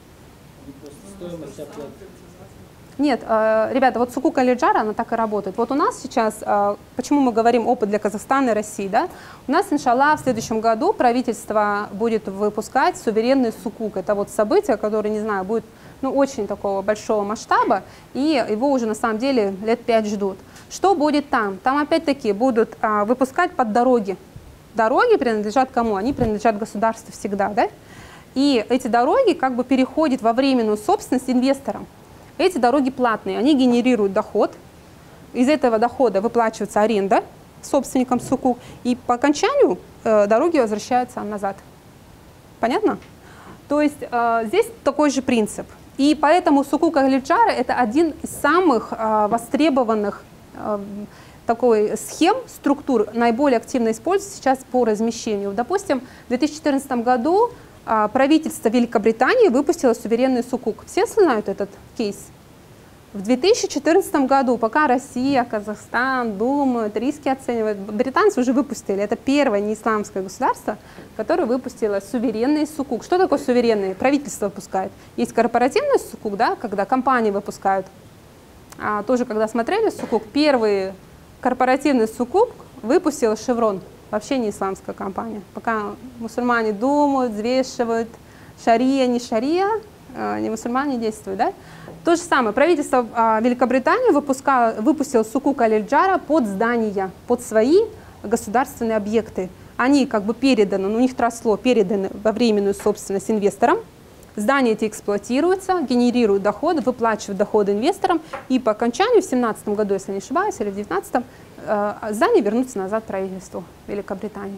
Стоимость оплаты. Нет, ребята, вот Sukuk Al-Jar, она так и работает. Вот у нас сейчас, почему мы говорим опыт для Казахстана и России, да? У нас, иншаллах, в следующем году правительство будет выпускать суверенный сукук. Это вот событие, которое, не знаю, будет очень такого большого масштаба, и его уже на самом деле лет 5 ждут. Что будет там? Там опять-таки будут выпускать под дороги. Дороги принадлежат кому? Они принадлежат государству всегда, да? И эти дороги как бы переходят во временную собственность инвесторам. Эти дороги платные, они генерируют доход. Из этого дохода выплачивается аренда собственникам сукук, и по окончанию дороги возвращаются назад. Понятно? То есть здесь такой же принцип. И поэтому Sukuk Al-Jar это один из самых востребованных такой схем, структур, наиболее активно используется сейчас по размещению. Допустим, в 2014 году правительство Великобритании выпустило суверенный сукук. Все знают этот кейс? В 2014 году, пока Россия, Казахстан думают, риски оценивают, британцы уже выпустили. Это первое неисламское государство, которое выпустило суверенный сукук. Что такое суверенный? Правительство выпускает. Есть корпоративный сукук, да, когда компании выпускают. Тоже, когда смотрели сукук, первый корпоративный сукук выпустил Chevron. Вообще не исламская компания. Пока мусульмане думают, взвешивают, шария, не шария, не мусульмане действуют, да? То же самое, правительство Великобритании выпустило Sukuk Al-Jar под здания, под свои государственные объекты. Они как бы переданы, у них трасло переданы во временную собственность инвесторам. Здания эти эксплуатируются, генерируют доходы, выплачивают доходы инвесторам, и по окончанию в 2017 году, если не ошибаюсь, или в 2019, здания вернутся назад правительству Великобритании.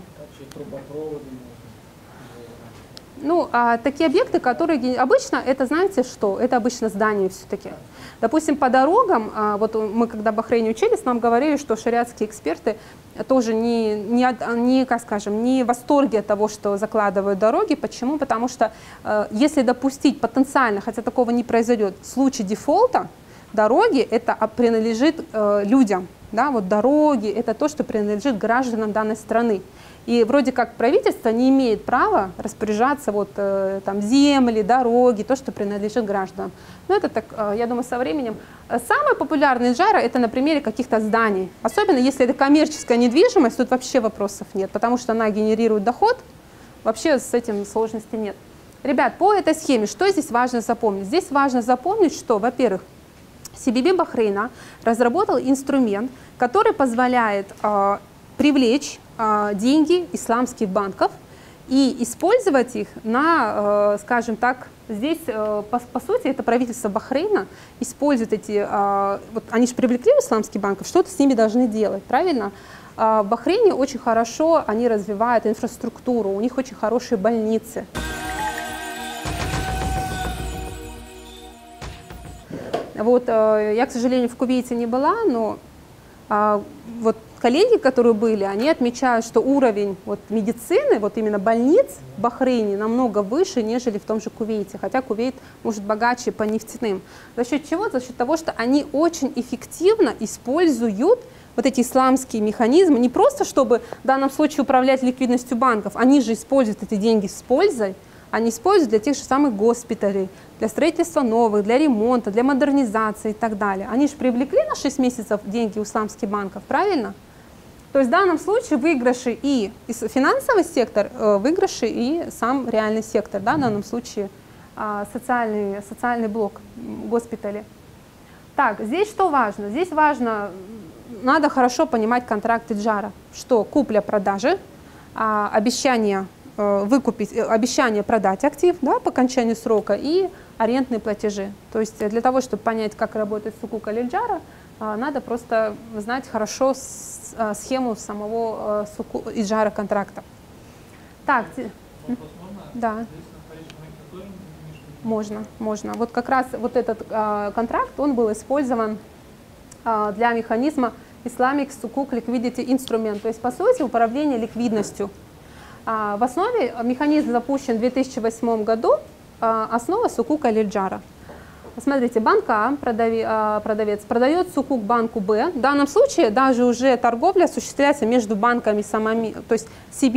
Такие объекты, которые обычно, это знаете что? Это обычно здания все-таки. Допустим, по дорогам, вот мы когда в Бахрейне учились, нам говорили, что шариатские эксперты тоже как скажем, не в восторге от того, что закладывают дороги. Почему? Потому что если допустить потенциально, хотя такого не произойдет, в случае дефолта, дороги это принадлежит людям. Да, вот дороги это то, что принадлежит гражданам данной страны. И вроде как правительство не имеет права распоряжаться там земли, дороги, то, что принадлежит гражданам. Но это так, я думаю, со временем. Самые популярные джара это на примере каких-то зданий. Особенно если это коммерческая недвижимость, тут вообще вопросов нет, потому что она генерирует доход, вообще с этим сложности нет. Ребят, по этой схеме, что здесь важно запомнить? Здесь важно запомнить, что, во-первых, CBB Бахрейна разработал инструмент, который позволяет привлечь деньги исламских банков и использовать их на, скажем так, здесь, по сути, это правительство Бахрейна использует эти, они же привлекли исламских банков, что-то с ними должны делать, правильно? В Бахрейне очень хорошо они развивают инфраструктуру, у них очень хорошие больницы. Вот, я, к сожалению, в Кувейте не была, но вот коллеги, которые были, они отмечают, что уровень медицины, именно больниц в Бахрейне намного выше, нежели в том же Кувейте. Хотя Кувейт, может, богаче по нефтяным. За счет чего? За счет того, что они очень эффективно используют вот эти исламские механизмы, не просто чтобы в данном случае управлять ликвидностью банков, они же используют эти деньги с пользой, они используют для тех же самых госпиталей, для строительства новых, для ремонта, для модернизации и так далее. Они же привлекли на 6 месяцев деньги у исламских банков, правильно? То есть в данном случае выигрыши и финансовый сектор, выигрыши и сам реальный сектор, да, в данном случае социальный блок, госпитали. Так, здесь что важно? Здесь важно, надо хорошо понимать контракты джара, что купля-продажи, обещание выкупить, обещание продать актив, да, по окончанию срока и арендные платежи. То есть для того, чтобы понять, как работает Sukuk Al-Jar, надо просто знать хорошо схему самого Al-Jar контракта. Так, да. Можно. Вот как раз вот этот контракт, он был использован для механизма Islamic Sukuk Liquidity Instrument, то есть, по сути, управление ликвидностью. В основе механизм запущен в 2008 году, основа Sukuk Аль-Джара. Смотрите, банк А, продавец, продает Sukuk банку Б. В данном случае даже уже торговля осуществляется между банками самими. То есть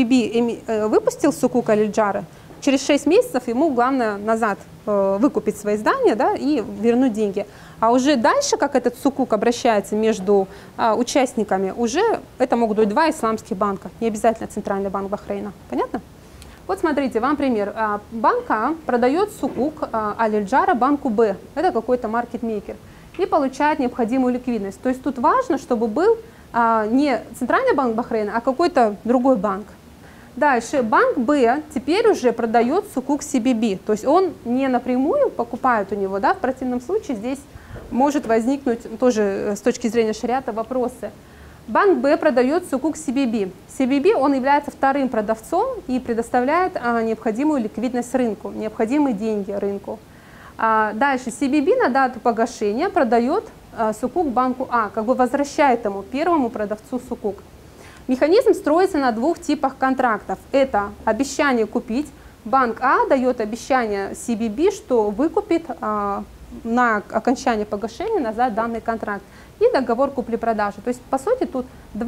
CBB выпустил Sukuk Аль-Джара, через 6 месяцев ему главное назад выкупить свои здания, да, и вернуть деньги. А уже дальше, как этот Sukuk обращается между участниками, уже это могут быть два исламских банка, не обязательно Центральный банк Бахрейна. Понятно? Вот смотрите, вам пример. Банк А продает Sukuk Аль-Джара банку Б, это какой-то маркетмейкер, и получает необходимую ликвидность. То есть тут важно, чтобы был не Центральный банк Бахрейна, а какой-то другой банк. Дальше банк Б теперь уже продает Sukuk CBB, то есть он не напрямую покупает у него, да, в противном случае здесь может возникнуть тоже с точки зрения шариата вопросы. Банк Б продает Sukuk CBB. CBB он является вторым продавцом и предоставляет необходимую ликвидность рынку, необходимые деньги рынку. Дальше CBB на дату погашения продает Sukuk банку А, как бы возвращает ему, первому продавцу Sukuk. Механизм строится на двух типах контрактов. Это обещание купить. Банк А дает обещание CBB, что выкупит на окончание погашения назад данный контракт. И договор купли-продажи. То есть, по сути, тут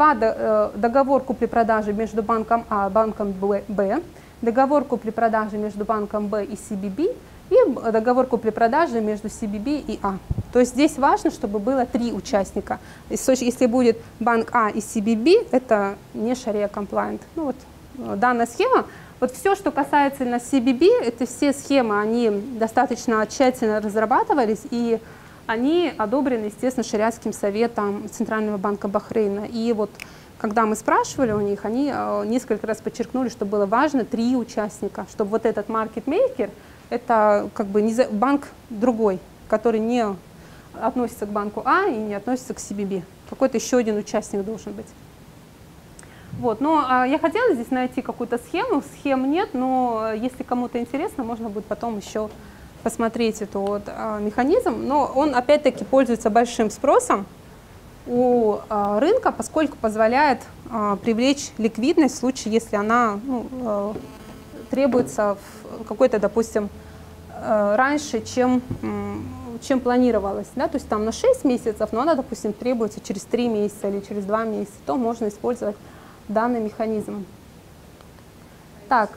договор купли-продажи между банком А и банком Б, договор купли-продажи между банком Б и CBB, и договор купли-продажи между CBB и А. То есть здесь важно, чтобы было 3 участника. Если будет банк А и CBB, это не шария-комплайнт. Ну вот, данная схема. Вот все, что касается на CBB, это все схемы, они достаточно тщательно разрабатывались, и они одобрены, естественно, шариатским советом Центрального банка Бахрейна. И вот когда мы спрашивали у них, они несколько раз подчеркнули, что было важно 3 участника, чтобы вот этот маркетмейкер, это как бы банк другой, который не относится к банку А и не относится к CBB. Какой-то еще один участник должен быть. Вот, но я хотела здесь найти какую-то схему, схем нет, но если кому-то интересно, можно будет потом еще посмотреть этот вот, механизм. Но он опять-таки пользуется большим спросом у рынка, поскольку позволяет привлечь ликвидность в случае, если она требуется какой-то, допустим, раньше, чем планировалось. Да? То есть там на 6 месяцев, но она, допустим, требуется через 3 месяца или через 2 месяца, то можно использовать данный механизм. Так.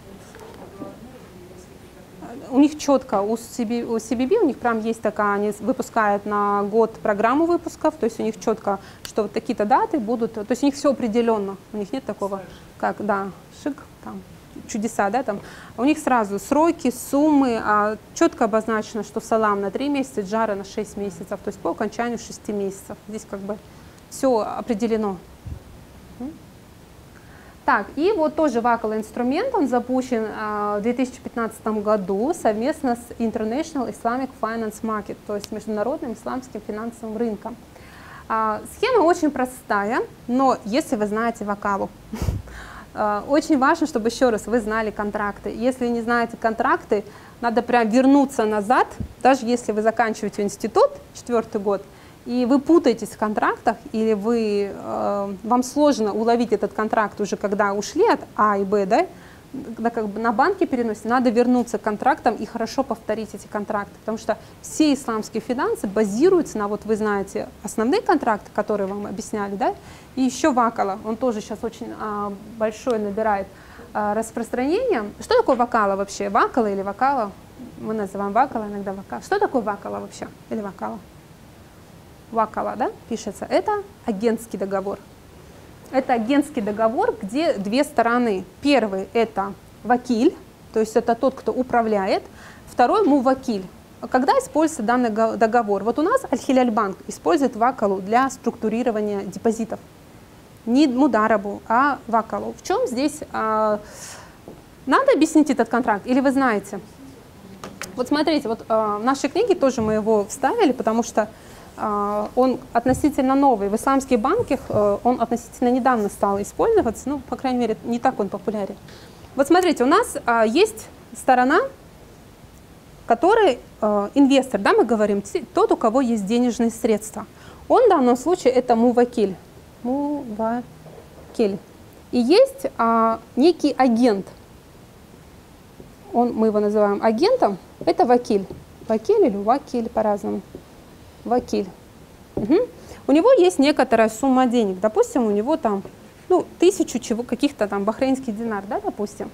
У них четко, у CBB у них прям есть такая, они выпускают на год программу выпусков, то есть у них четко, что вот такие-то даты будут, то есть у них все определенно, у них нет такого, как, да, шик, там, чудеса, да, там, у них сразу сроки, суммы, четко обозначено, что салам на 3 месяца, джара на 6 месяцев, то есть по окончанию 6 месяцев, здесь как бы все определено. Так, и вот тоже вакал инструмент, он запущен в 2015 году совместно с International Islamic Finance Market, то есть международным исламским финансовым рынком. Схема очень простая, но если вы знаете вакалу, очень важно, чтобы еще раз вы знали контракты. Если не знаете контракты, надо прям вернуться назад, даже если вы заканчиваете институт, 4-й год, и вы путаетесь в контрактах, или вам сложно уловить этот контракт уже, когда ушли от А и Б, да, как бы на банке переносите, надо вернуться к контрактам и хорошо повторить эти контракты, потому что все исламские финансы базируются на, вот вы знаете, основные контракты, которые вам объясняли, да, и еще вакала, он тоже сейчас очень большое набирает распространение. Что такое вакала вообще? Вакала или вакала? Мы называем вакала, иногда вакала. Что такое вакала вообще? Или вакала? Вакала, да, пишется. Это агентский договор. Это агентский договор, где 2 стороны. Первый – это вакиль, то есть это тот, кто управляет. Второй – мувакиль. Когда используется данный договор? Вот у нас Аль-Хиляль банк использует вакалу для структурирования депозитов. Не мударабу, а вакалу. В чем здесь? Надо объяснить этот контракт или вы знаете? Вот смотрите, вот в нашей книге тоже мы его вставили, потому что он относительно новый. В исламских банках он относительно недавно стал использоваться, ну, по крайней мере, не так он популярен. Вот смотрите, у нас есть сторона, который инвестор, да, мы говорим, тот, у кого есть денежные средства. Он в данном случае это мувакиль. Мувакиль. И есть некий агент. Мы его называем агентом. Это вакиль. Вакиль или вакиль по-разному. Вакиль. Угу. У него есть некоторая сумма денег. Допустим, у него там 1000 каких-то там бахрейнских динар, да, допустим.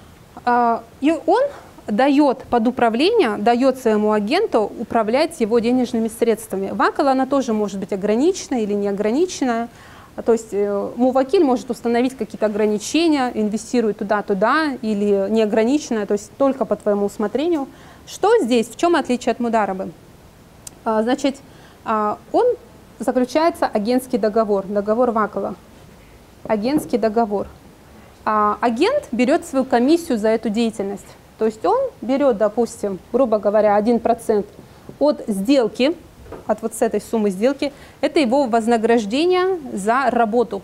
И он дает под управление, дает своему агенту управлять его денежными средствами. Вакала, она тоже может быть ограниченная или неограниченная. То есть мувакиль может установить какие-то ограничения, инвестирует туда-туда или неограниченное, то есть только по твоему усмотрению. Что здесь? В чем отличие от мударабы? Значит, он заключается агентский договор, договор вакала. Агентский договор. Агент берет свою комиссию за эту деятельность. То есть он берет, допустим, грубо говоря, 1% от сделки, от вот с этой суммы сделки, это его вознаграждение за работу.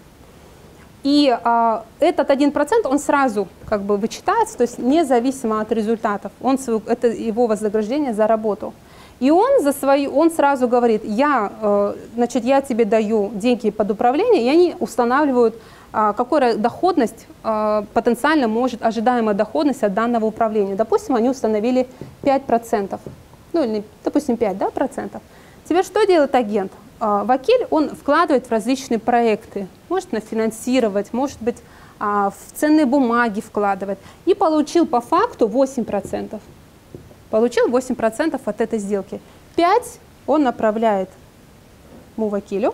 И этот 1% он сразу как бы вычитается, то есть независимо от результатов. Это его вознаграждение за работу. И он сразу говорит, я тебе даю деньги под управление, и они устанавливают, какая доходность потенциально может, ожидаемая доходность от данного управления. Допустим, они установили 5%, или, допустим, 5%, да, процентов. Теперь что делает агент? Вакиль, он вкладывает в различные проекты, может нафинансировать, может быть, в ценные бумаги вкладывать. И получил по факту 8%. Получил 8% от этой сделки. 5% он направляет мувакилю,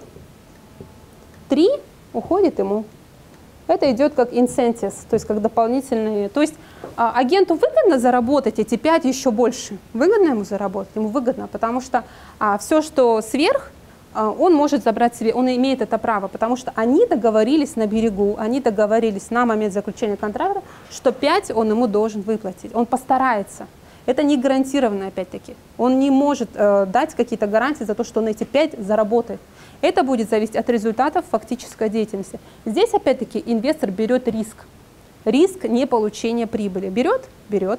3% уходит ему. Это идет как incentives, то есть как дополнительные. То есть агенту выгодно заработать эти 5 еще больше. Выгодно ему заработать? Ему выгодно, потому что все, что сверх, он может забрать себе, он имеет это право, потому что они договорились на берегу, они договорились на момент заключения контракта, что 5 он ему должен выплатить. Он постарается. Это не гарантированно, опять-таки. Он не может дать какие-то гарантии за то, что он эти 5 заработает. Это будет зависеть от результатов фактической деятельности. Здесь, опять-таки, инвестор берет риск. Риск неполучения прибыли. Берет.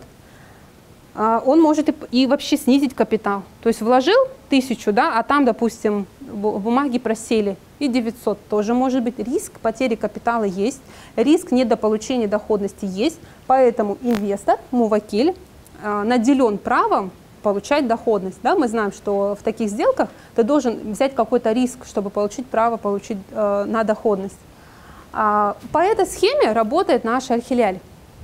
Он может и вообще снизить капитал. То есть вложил 1000, да, а там, допустим, бумаги просели, и 900 тоже может быть. Риск потери капитала есть, риск недополучения доходности есть. Поэтому инвестор, мувакиль, наделен правом получать доходность. Да? Мы знаем, что в таких сделках ты должен взять какой-то риск, чтобы получить право получить на доходность. По этой схеме работает наш Аль-Хиляль.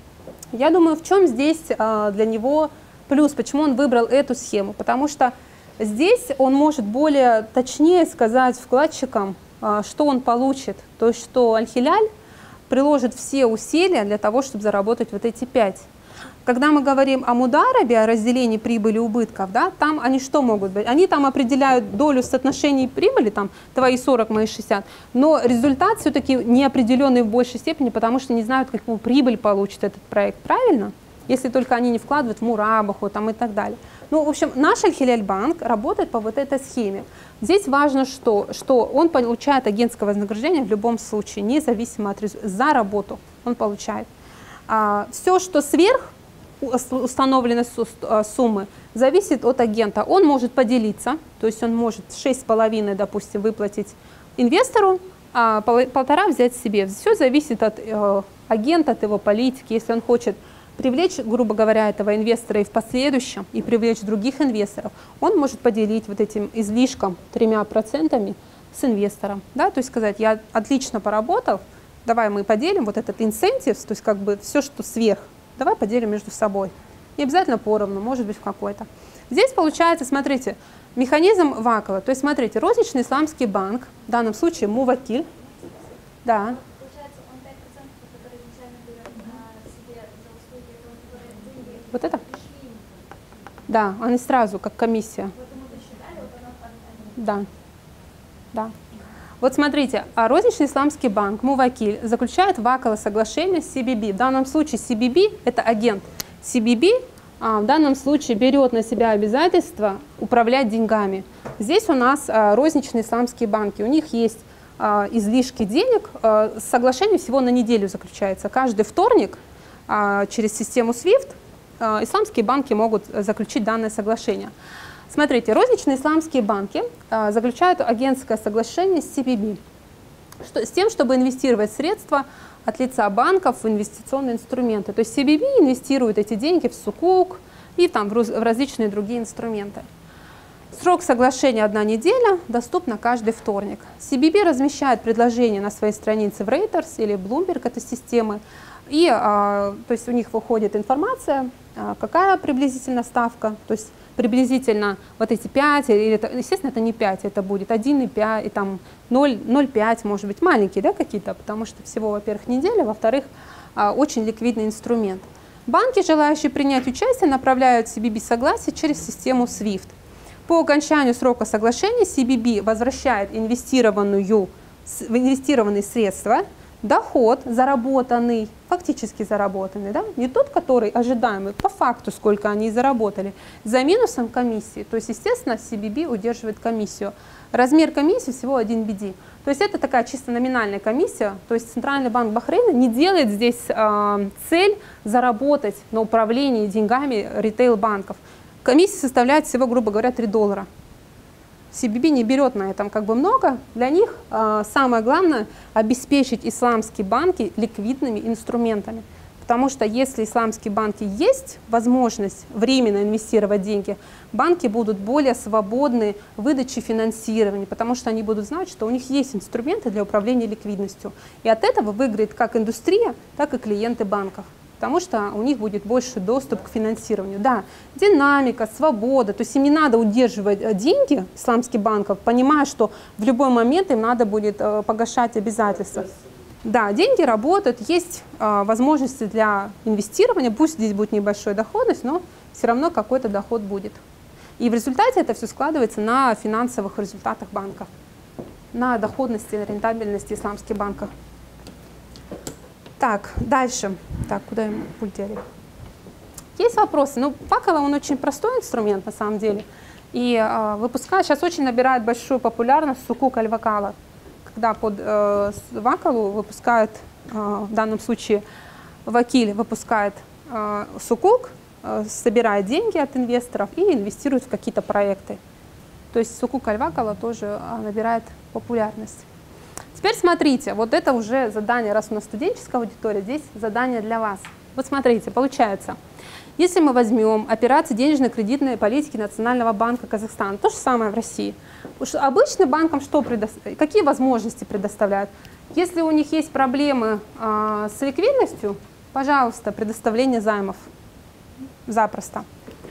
Я думаю, в чем здесь для него плюс, почему он выбрал эту схему? Потому что здесь он может более точнее сказать вкладчикам, что он получит. То есть, что Аль-Хиляль приложит все усилия для того, чтобы заработать вот эти 5. Когда мы говорим о мударабе, о разделении прибыли и убытков, да, там они что могут быть? Они там определяют долю соотношений прибыли, там твои 40, мои 60, но результат все-таки неопределенный в большей степени, потому что не знают, какую прибыль получит этот проект, правильно? Если только они не вкладывают в мурабаху там, и так далее. Ну, в общем, наш Аль-Хиляль банк работает по вот этой схеме. Здесь важно, что он получает агентское вознаграждение в любом случае, независимо от результата, за работу он получает. Все, что сверх установленной суммы, зависит от агента. Он может поделиться, то есть он может 6,5, допустим, выплатить инвестору, а 1,5 взять себе. Все зависит от агента, от его политики. Если он хочет привлечь, грубо говоря, этого инвестора и в последующем, и привлечь других инвесторов, он может поделить вот этим излишком 3% с инвестором. Да? То есть сказать, я отлично поработал, давай мы поделим вот этот инцентив, то есть как бы все, что сверх, давай поделим между собой. Не обязательно поровну, может быть в какой-то. Здесь получается, смотрите, механизм вакала. То есть смотрите, розничный исламский банк, в данном случае мувакиль, да. Получается, он 5%, который изначально берет себе за услуги, это он деньги Вот это? пришли ему. Да, они сразу, как комиссия. Вот ему досчитали, вот оно. Да. Да. Вот смотрите, розничный исламский банк Мувакиль заключает вакала соглашение с CBB. В данном случае CBB – это агент. CBB в данном случае берет на себя обязательство управлять деньгами. Здесь у нас розничные исламские банки. У них есть излишки денег. Соглашение всего на неделю заключается. Каждый вторник через систему SWIFT исламские банки могут заключить данное соглашение. Смотрите, розничные исламские банки заключают агентское соглашение с CBB, с тем, чтобы инвестировать средства от лица банков в инвестиционные инструменты. То есть CBB инвестирует эти деньги в сукук и там в различные другие инструменты. Срок соглашения 1 неделя, доступно каждый вторник. CBB размещает предложения на своей странице в Reuters или Bloomberg, это системы, и то есть у них выходит информация, какая приблизительно ставка, то есть приблизительно вот эти 5, или это, естественно, это не 5, это будет 1,5, и там 0,5, может быть, маленькие, да, какие-то, потому что всего, во-первых, неделя, во-вторых, очень ликвидный инструмент. Банки, желающие принять участие, направляют CBB согласие через систему SWIFT. По окончанию срока соглашения CBB возвращает инвестированные средства, доход заработанный, фактически заработанный, да? Не тот, который ожидаемый, по факту, сколько они заработали, за минусом комиссии. То есть, естественно, CBB удерживает комиссию. Размер комиссии всего 1 BD. То есть это такая чисто номинальная комиссия. То есть Центральный банк Бахрейна не делает здесь цель заработать на управлении деньгами ритейл-банков. Комиссия составляет всего, грубо говоря, $3. CBB не берет на этом как бы много. Для них самое главное обеспечить исламские банки ликвидными инструментами. Потому что если исламские банки есть возможность временно инвестировать деньги, банки будут более свободны в выдаче финансирования, потому что они будут знать, что у них есть инструменты для управления ликвидностью. И от этого выиграет как индустрия, так и клиенты банков. Потому что у них будет больше доступ к финансированию. Да, динамика, свобода. То есть им не надо удерживать деньги исламских банков, понимая, что в любой момент им надо будет погашать обязательства. Да, деньги работают, есть возможности для инвестирования, пусть здесь будет небольшая доходность, но все равно какой-то доход будет. И в результате это все складывается на финансовых результатах банков, на доходности, рентабельности исламских банков. Так, дальше. Так, куда ему пульт дели? Есть вопросы? Ну, Вакала, он очень простой инструмент на самом деле. И выпускает, сейчас очень набирает большую популярность сукук аль-вакала. Когда под Вакалу выпускают, в данном случае вакиль выпускает сукук, собирает деньги от инвесторов и инвестирует в какие-то проекты. То есть сукук аль-вакала тоже набирает популярность. Теперь смотрите, вот это уже задание, раз у нас студенческая аудитория, здесь задание для вас. Вот смотрите, получается, если мы возьмем операции денежно-кредитной политики Национального банка Казахстана, то же самое в России. Обычно банкам что какие возможности предоставляют? Если у них есть проблемы с ликвидностью, пожалуйста, предоставление займов запросто.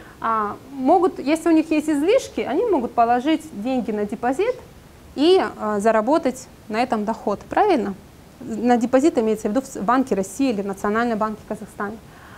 Если у них есть излишки, они могут положить деньги на депозит и заработать на этом доход, правильно? На депозит имеется в виду в Банке России или в Национальном банке Казахстана.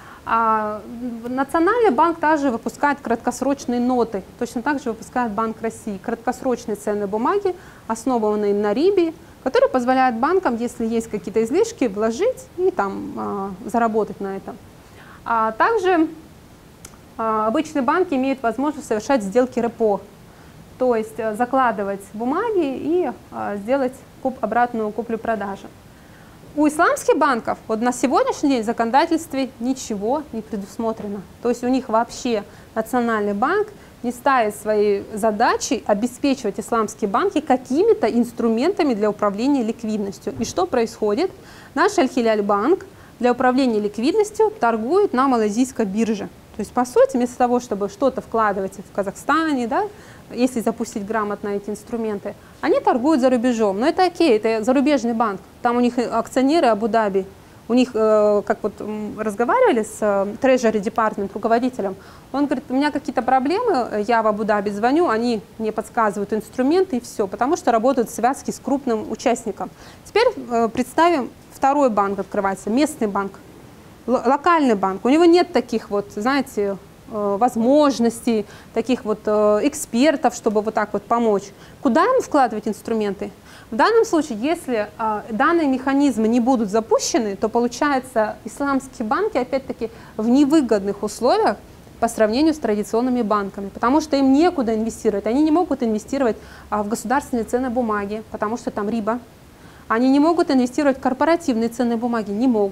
Национальный банк также выпускает краткосрочные ноты, точно так же выпускает Банк России, краткосрочные ценные бумаги, основанные на РИБе, которые позволяют банкам, если есть какие-то излишки, вложить и там заработать на этом. Также обычные банки имеют возможность совершать сделки репо, то есть закладывать бумаги и сделать обратную куплю-продажу. У исламских банков вот на сегодняшний день в законодательстве ничего не предусмотрено. То есть у них вообще Национальный банк не ставит своей задачей обеспечивать исламские банки какими-то инструментами для управления ликвидностью. И что происходит? Наш Аль-Хиляль банк для управления ликвидностью торгует на малайзийской бирже. То есть, по сути, вместо того, чтобы что-то вкладывать в Казахстане, да, если запустить грамотно эти инструменты, они торгуют за рубежом. Но это окей, это зарубежный банк. Там у них акционеры Абу-Даби. У них, как вот разговаривали с Treasury Department руководителем, он говорит, у меня какие-то проблемы, я в Абу-Даби звоню, они мне подсказывают инструменты и все, потому что работают в связке с крупным участником. Теперь представим, второй банк открывается, местный банк. Локальный банк, у него нет таких вот, знаете, возможностей, таких вот экспертов, чтобы вот так вот помочь. Куда им вкладывать инструменты? В данном случае, если данные механизмы не будут запущены, то получается исламские банки опять-таки в невыгодных условиях по сравнению с традиционными банками, потому что им некуда инвестировать. Они не могут инвестировать в государственные ценные бумаги, потому что там риба. Они не могут инвестировать в корпоративные ценные бумаги, не могут.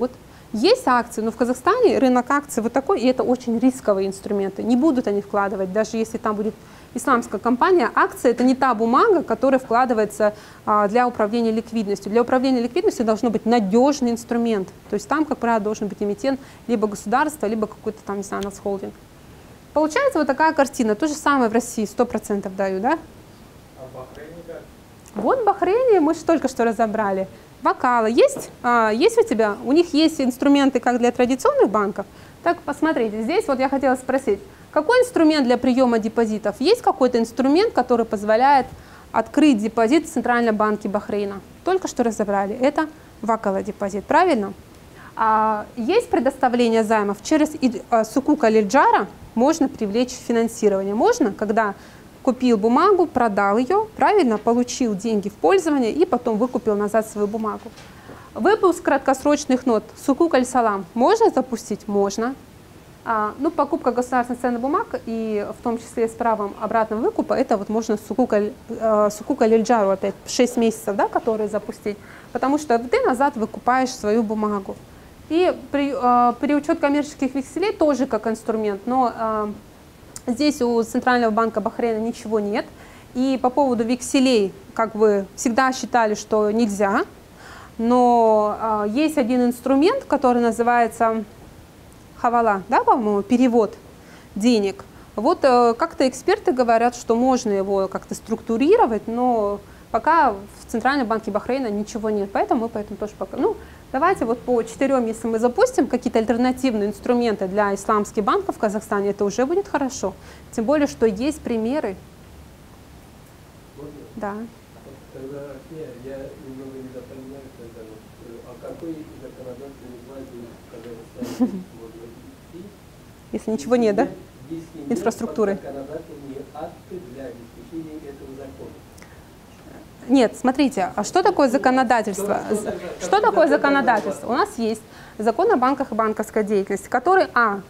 Есть акции, но в Казахстане рынок акций вот такой, и это очень рисковые инструменты. Не будут они вкладывать, даже если там будет исламская компания. Акция – это не та бумага, которая вкладывается для управления ликвидностью. Для управления ликвидностью должно быть надежный инструмент. То есть там, как правило, должен быть эмитент либо государство, либо какой-то там, не знаю, нацхолдинг. Получается вот такая картина. То же самое в России, 100% даю, да? А в Бахрейне как? Вот в Бахрейне мы же только что разобрали. Вокалы есть? Есть у тебя? У них есть инструменты, как для традиционных банков. Так, посмотрите, здесь вот я хотела спросить, какой инструмент для приема депозитов? Есть какой-то инструмент, который позволяет открыть депозит в Центральном банке Бахрейна? Только что разобрали. Это вокала депозит, правильно? Есть предоставление займов через сукук аль-Джара, можно привлечь финансирование. Можно, когда купил бумагу, продал ее, правильно, получил деньги в пользование и потом выкупил назад свою бумагу. Выпуск краткосрочных нот сукук аль-Салам можно запустить? Можно. Ну, покупка государственных ценных бумаг и в том числе с правом обратного выкупа, это вот можно сукук аль-Джару опять 6 месяцев, да, которые запустить, потому что ты назад выкупаешь свою бумагу. И при учете коммерческих векселей тоже как инструмент, но здесь у Центрального банка Бахрейна ничего нет. И по поводу векселей, как бы всегда считали, что нельзя. Но есть один инструмент, который называется хавала, да, по-моему, перевод денег. Вот как-то эксперты говорят, что можно его как-то структурировать, но пока в Центральном банке Бахрейна ничего нет. Поэтому мы поэтому тоже пока... Ну, давайте вот по 4, если мы запустим какие-то альтернативные инструменты для исламских банков в Казахстане, это уже будет хорошо. Тем более, что есть примеры. Можно? Да. Тогда я немного недопонимаю, тогда вот, а какой законодательный базе в Казахстане можно ввести? Если ничего нет, да? Если нет Инфраструктуры. законодательные акты для обеспечения этого закона. Нет, смотрите, а что такое законодательство? Что такое законодательство? У нас есть закон о банках и банковской деятельности, который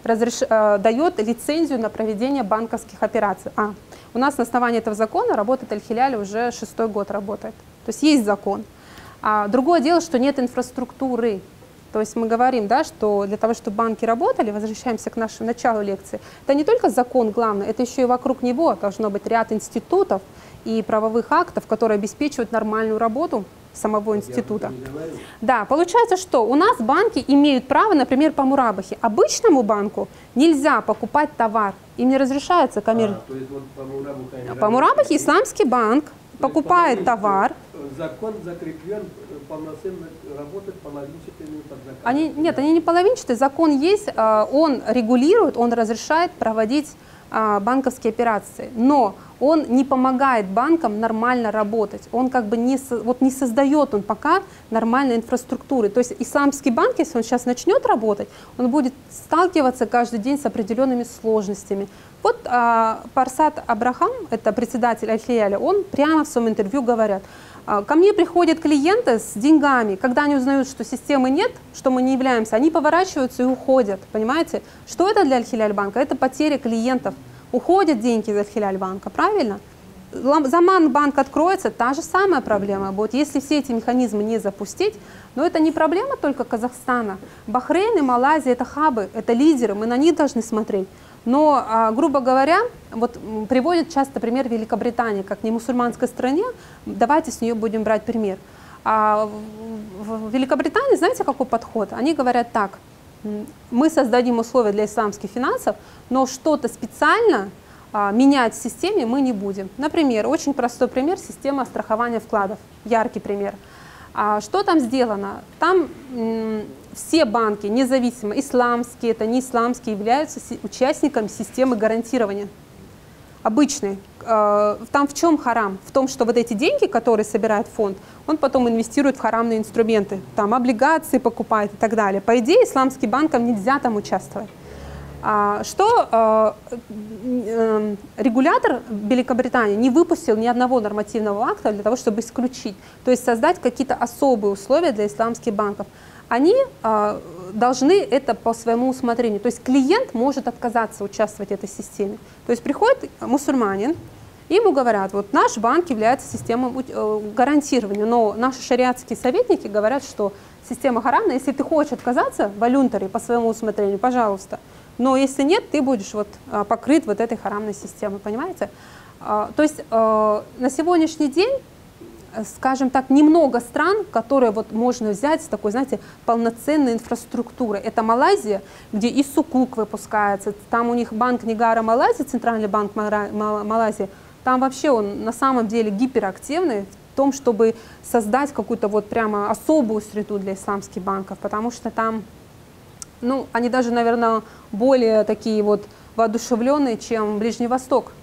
дает лицензию на проведение банковских операций. У нас на основании этого закона работает Аль-Хиляль, уже 6-й год работает. То есть закон. Другое дело, что нет инфраструктуры. То есть мы говорим, да, что для того, чтобы банки работали, возвращаемся к нашему началу лекции, это не только закон главный, это еще и вокруг него должно быть ряд институтов и правовых актов, которые обеспечивают нормальную работу самого института. Да, получается, что у нас банки имеют право, например, по Мурабахе. Обычному банку нельзя покупать товар, им не разрешается коммерчески. То есть вот По Мурабахе исламский банк покупает товар. Закон закреплен полноценно работать половинчатыми подзаказами. Нет, они не половинчатые, закон есть, он регулирует, он разрешает проводить банковские операции, но он не помогает банкам нормально работать, он как бы не создает он пока нормальной инфраструктуры. То есть исламский банк, если он сейчас начнет работать, он будет сталкиваться каждый день с определенными сложностями. Вот Парсат Абрахам, это председатель Аль-Хилляля, он прямо в своем интервью говорит: ко мне приходят клиенты с деньгами, когда они узнают, что системы нет, что мы не являемся, они поворачиваются и уходят, понимаете? Что это для Аль-Хиляль банка? Это потеря клиентов. Уходят деньги из Аль-Хиляль банка, правильно? Заман банк откроется, та же самая проблема будет, если все эти механизмы не запустить. Но это не проблема только Казахстана. Бахрейн и Малайзия — это хабы, это лидеры, мы на них должны смотреть. Но, грубо говоря, вот приводят часто пример Великобритании, как не мусульманской стране, давайте с нее будем брать пример. В Великобритании, знаете, какой подход? Они говорят так: мы создадим условия для исламских финансов, но что-то специально менять в системе мы не будем. Например, очень простой пример — система страхования вкладов, яркий пример. Что там сделано? Там все банки, независимо, исламские, это не исламские, являются участниками системы гарантирования. Обычный. Там в чем харам? В том, что вот эти деньги, которые собирает фонд, он потом инвестирует в харамные инструменты, там облигации покупает и так далее. По идее, исламским банкам нельзя там участвовать. Что регулятор Великобритании не выпустил ни одного нормативного акта для того, чтобы исключить, то есть создать какие-то особые условия для исламских банков. Они должны это по своему усмотрению. То есть клиент может отказаться участвовать в этой системе. То есть приходит мусульманин И ему говорят, вот наш банк является системой гарантирования, но наши шариатские советники говорят, что система харамная, если ты хочешь отказаться в волюнтаре по своему усмотрению, пожалуйста, но если нет, ты будешь вот покрыт вот этой харамной системой, понимаете? То есть на сегодняшний день, скажем так, немного стран, которые вот можно взять с такой, знаете, полноценной инфраструктурой. Это Малайзия, где и сукук выпускается, там у них банк Негара Малайзии, центральный банк Малайзии, там вообще он на самом деле гиперактивный в том, чтобы создать какую-то вот прямо особую среду для исламских банков, потому что там, ну, они даже, наверное, более такие вот воодушевленные, чем Ближний Восток.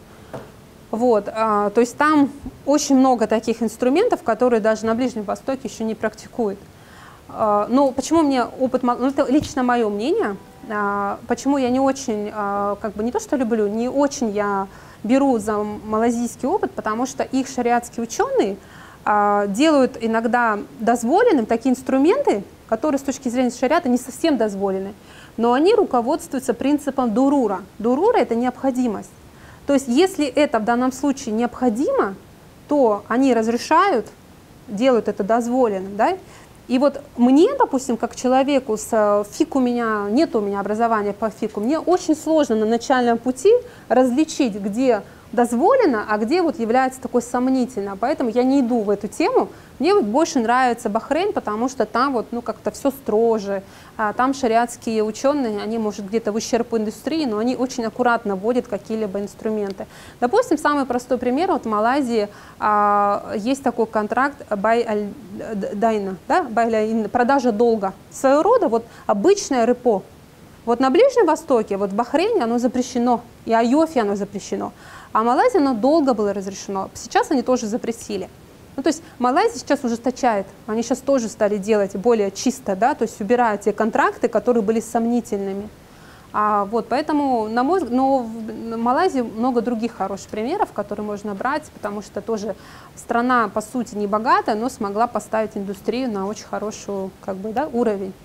Вот, то есть там очень много таких инструментов, которые даже на Ближнем Востоке еще не практикуют. Но почему мне опыт, ну, это лично мое мнение, почему я не очень, как бы не то что люблю, не очень я беру за малазийский опыт, потому что их шариатские ученые делают иногда дозволенным такие инструменты, которые с точки зрения шариата не совсем дозволены, но они руководствуются принципом дурура. Дурура – это необходимость. То есть если это в данном случае необходимо, то они разрешают, делают это дозволенным. Да? И вот мне, допустим, как человеку с фик, нет у меня образования по фику, мне очень сложно на начальном пути различить, где дозволено, а где вот является такой сомнительно. Поэтому я не иду в эту тему. Мне вот больше нравится Бахрейн, потому что там вот, ну, как-то все строже. Там шариатские ученые, они, может, где-то в ущерб индустрии, но они очень аккуратно вводят какие-либо инструменты. Допустим, самый простой пример. Вот в Малайзии есть такой контракт бай-аль-дайна, да? Продажа долга. Своего рода вот обычное репо. Вот на Ближнем Востоке, вот в Бахрейне оно запрещено, и Айофе оно запрещено. А в Малайзии оно долго было разрешено. Сейчас они тоже запретили. Ну, то есть Малайзия сейчас ужесточает. Они сейчас тоже стали делать более чисто, да, то есть убирают те контракты, которые были сомнительными. Вот, поэтому, на мой взгляд, но в Малайзии много других хороших примеров, которые можно брать, потому что тоже страна, по сути, не богатая, но смогла поставить индустрию на очень хороший, как бы, да, уровень.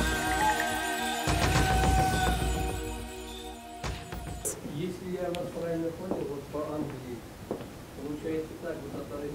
Если я вас правильно понял, вот по Англии, получается так, вот это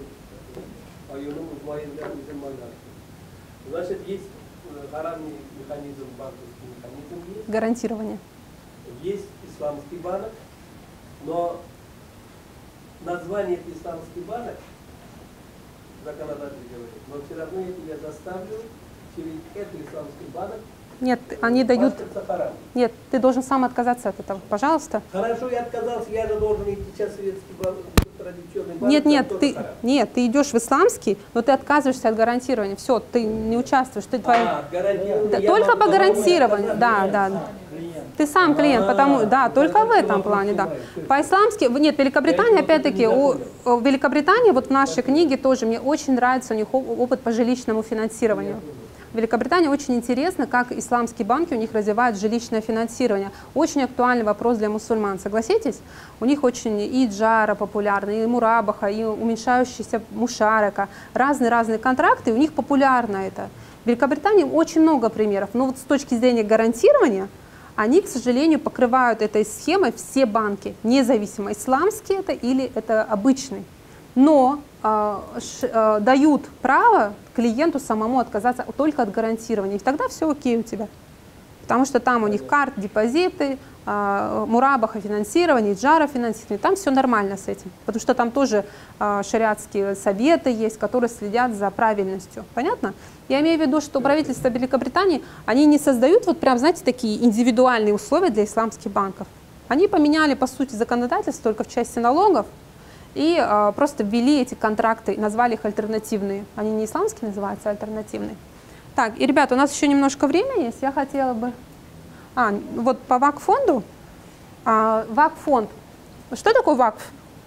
значит, есть харамный механизм, банковский механизм есть. Гарантирование. Есть исламский банк, но название исламский банк законодатель говорит, но все равно если я заставлю через этот исламский банк. Нет, они дают... Харам. Нет, ты должен сам отказаться от этого, пожалуйста. Хорошо, я отказался, я же должен идти сейчас в советский банк, традиционный банк. Нет, ты идешь в исламский, но ты отказываешься от гарантирования. Все, ты не участвуешь. Ты только по гарантированию, да. Ты сам клиент, потому, да, только в этом плане, да. По-исламски, нет, Великобритания, опять-таки, в Великобритании, вот в нашей книге тоже, мне очень нравится у них опыт по жилищному финансированию. В Великобритании очень интересно, как исламские банки у них развивают жилищное финансирование. Очень актуальный вопрос для мусульман, согласитесь? У них очень и джара популярны, и мурабаха, и уменьшающийся мушарака, разные контракты, у них популярно это. В Великобритании очень много примеров, но вот с точки зрения гарантирования, они, к сожалению, покрывают этой схемой все банки, независимо, исламские это или это обычный. Но дают право клиенту самому отказаться только от гарантирования. И тогда все окей у тебя. Потому что там у них карт, депозиты, мурабаха финансирование, джара финансирование. Там все нормально с этим. Потому что там тоже шариатские советы есть, которые следят за правильностью. Понятно? Я имею в виду, что правительство Великобритании, они не создают вот прям, знаете, такие индивидуальные условия для исламских банков. Они поменяли, по сути, законодательство только в части налогов. И просто ввели эти контракты, назвали их альтернативные. Они не исламские называются, а альтернативные. Так, и, ребята, у нас еще немножко времени есть. Я хотела бы... вот по ВАК-фонду. ВАК-фонд. Что такое ВАКФ?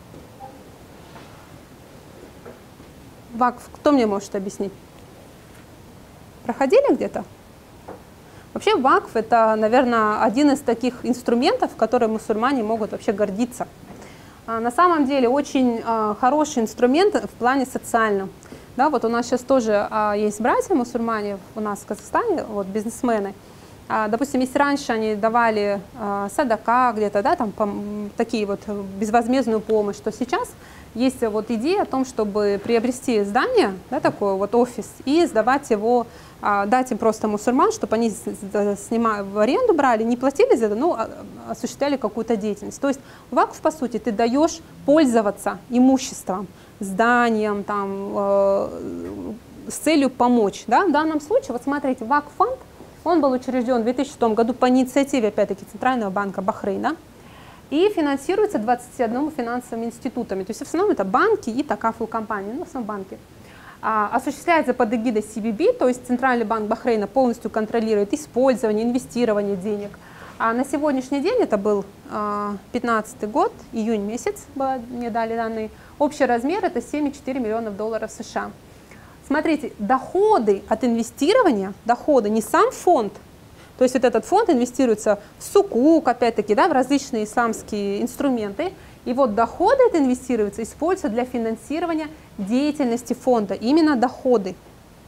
ВАКФ, кто мне может объяснить? Проходили где-то? Вообще ВАКФ – это, наверное, один из таких инструментов, которыми мусульмане могут вообще гордиться. На самом деле очень хороший инструмент в плане социальном. Да, вот у нас сейчас тоже есть братья-мусульмане у нас в Казахстане, вот, бизнесмены. Допустим, если раньше они давали садака где-то, да, там такие вот безвозмездную помощь, то сейчас есть вот идея о том, чтобы приобрести здание, да, такой вот офис, и сдавать его, дать им просто мусульман, чтобы они в аренду брали, не платили за это, но осуществляли какую-то деятельность. То есть вакф, по сути, ты даешь пользоваться имуществом, зданием, там, с целью помочь. Да? В данном случае, вот смотрите, вакф-фонд, он был учрежден в 2006 году по инициативе, опять-таки, Центрального банка Бахрейна и финансируется 21 финансовыми институтами. То есть в основном это банки и такафул компании, ну, в основном банки. Осуществляется под эгидой CBB, то есть Центральный банк Бахрейна полностью контролирует использование, инвестирование денег. А на сегодняшний день, это был 2015 год, июнь месяц, мне дали данные, общий размер это 7,4 миллионов долларов США. Смотрите, доходы от инвестирования, доходы, не сам фонд, то есть вот этот фонд инвестируется в сукук, опять-таки, да, в различные исламские инструменты, и вот доходы это инвестируются, используются для финансирования деятельности фонда, именно доходы.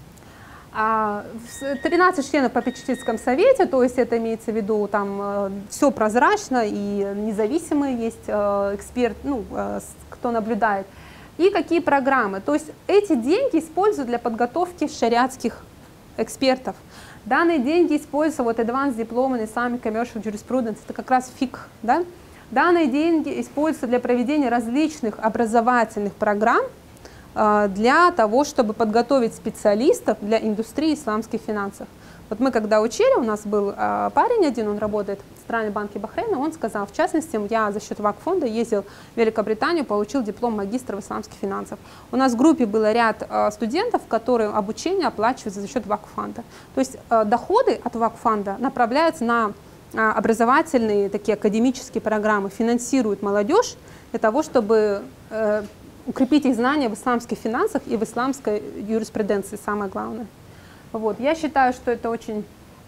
13 членов в попечительском совете, то есть это имеется в виду, там все прозрачно и независимый есть эксперт, ну, кто наблюдает. И какие программы. То есть эти деньги используют для подготовки шариатских экспертов. Данные деньги используются, вот Advanced Diploma in Islamic Commercial Jurisprudence, это как раз фикх. Да? Данные деньги используются для проведения различных образовательных программ для того, чтобы подготовить специалистов для индустрии исламских финансов. Вот мы когда учили, у нас был парень один, он работает в Центральном банке Бахрейна, он сказал, в частности, я за счет ВАК-фонда ездил в Великобританию, получил диплом магистра в исламских финансах. У нас в группе был ряд студентов, которые обучение оплачиваются за счет ВАК-фонда. То есть доходы от ВАК-фонда направляются на образовательные такие академические программы, финансируют молодежь для того, чтобы укрепить их знания в исламских финансах и в исламской юриспруденции, самое главное. Вот. Я считаю, что это очень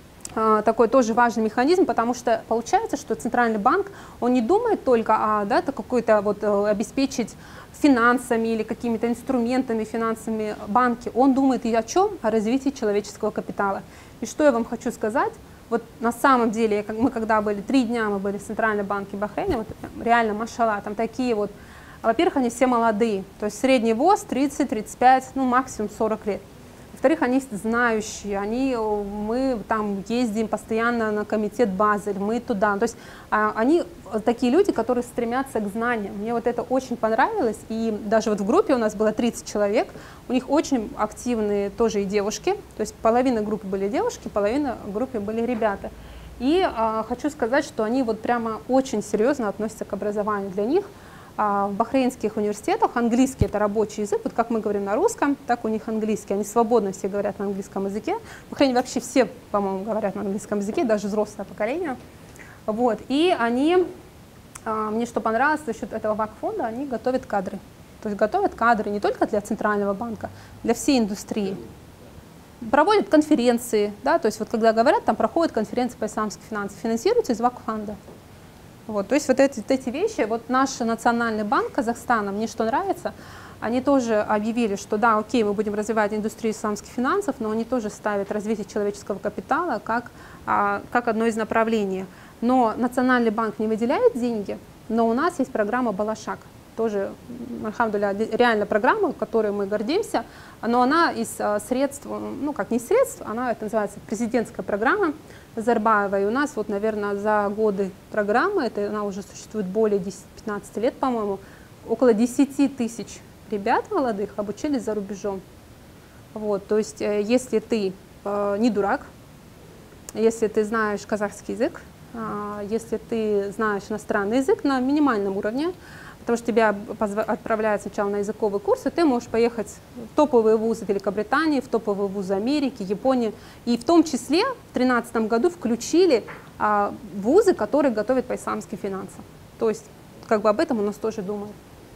такой тоже важный механизм, потому что получается, что Центральный банк, он не думает только о, да, какой-то вот обеспечить финансами или какими-то инструментами финансовыми банки, он думает и о чем? О развитии человеческого капитала. И что я вам хочу сказать, вот на самом деле, мы когда были, 3 дня мы были в Центральном банке Бахрейна, вот реально, машалла, там такие вот, во-первых, они все молодые, то есть средний возраст 30-35, ну максимум 40 лет. Во-вторых, они знающие, мы там ездим постоянно на комитет Базель, мы туда. То есть они такие люди, которые стремятся к знаниям. Мне вот это очень понравилось. И даже вот в группе у нас было 30 человек, у них очень активные тоже и девушки. То есть половина группы были девушки, половина группы были ребята. И хочу сказать, что они вот прямо очень серьезно относятся к образованию. Для них в бахрейнских университетах английский это рабочий язык, вот как мы говорим на русском, так у них английский, они свободно все говорят на английском языке. В Бахрейне вообще все, по-моему, говорят на английском языке, даже взрослое поколение. Вот. И они, мне что понравилось, за счет этого ВАК-фонда они готовят кадры. То есть готовят кадры не только для Центрального банка, для всей индустрии. Проводят конференции, да, то есть вот когда говорят, там проходят конференции по исламским финансам, финансируются из ВАК-фонда. Вот, то есть вот эти вещи, вот наш Национальный банк Казахстана, мне что нравится, они тоже объявили, что да, окей, мы будем развивать индустрию исламских финансов, но они тоже ставят развитие человеческого капитала как одно из направлений. Но Национальный банк не выделяет деньги, но у нас есть программа «Балашак». Тоже, альхамдулилля, реально программа, которой мы гордимся, но она из средств, ну как не из средств, она, это называется президентская программа Назарбаева. И у нас вот, наверное, за годы программы, она уже существует более 10-15 лет, по-моему, около 10 тысяч ребят молодых обучились за рубежом. Вот, то есть если ты не дурак, если ты знаешь казахский язык, если ты знаешь иностранный язык на минимальном уровне, потому что тебя отправляют сначала на языковый курс, и ты можешь поехать в топовые вузы Великобритании, в топовые вузы Америки, Японии. И в том числе в 2013 году включили вузы, которые готовят по исламским финансам. То есть как бы об этом у нас тоже думают.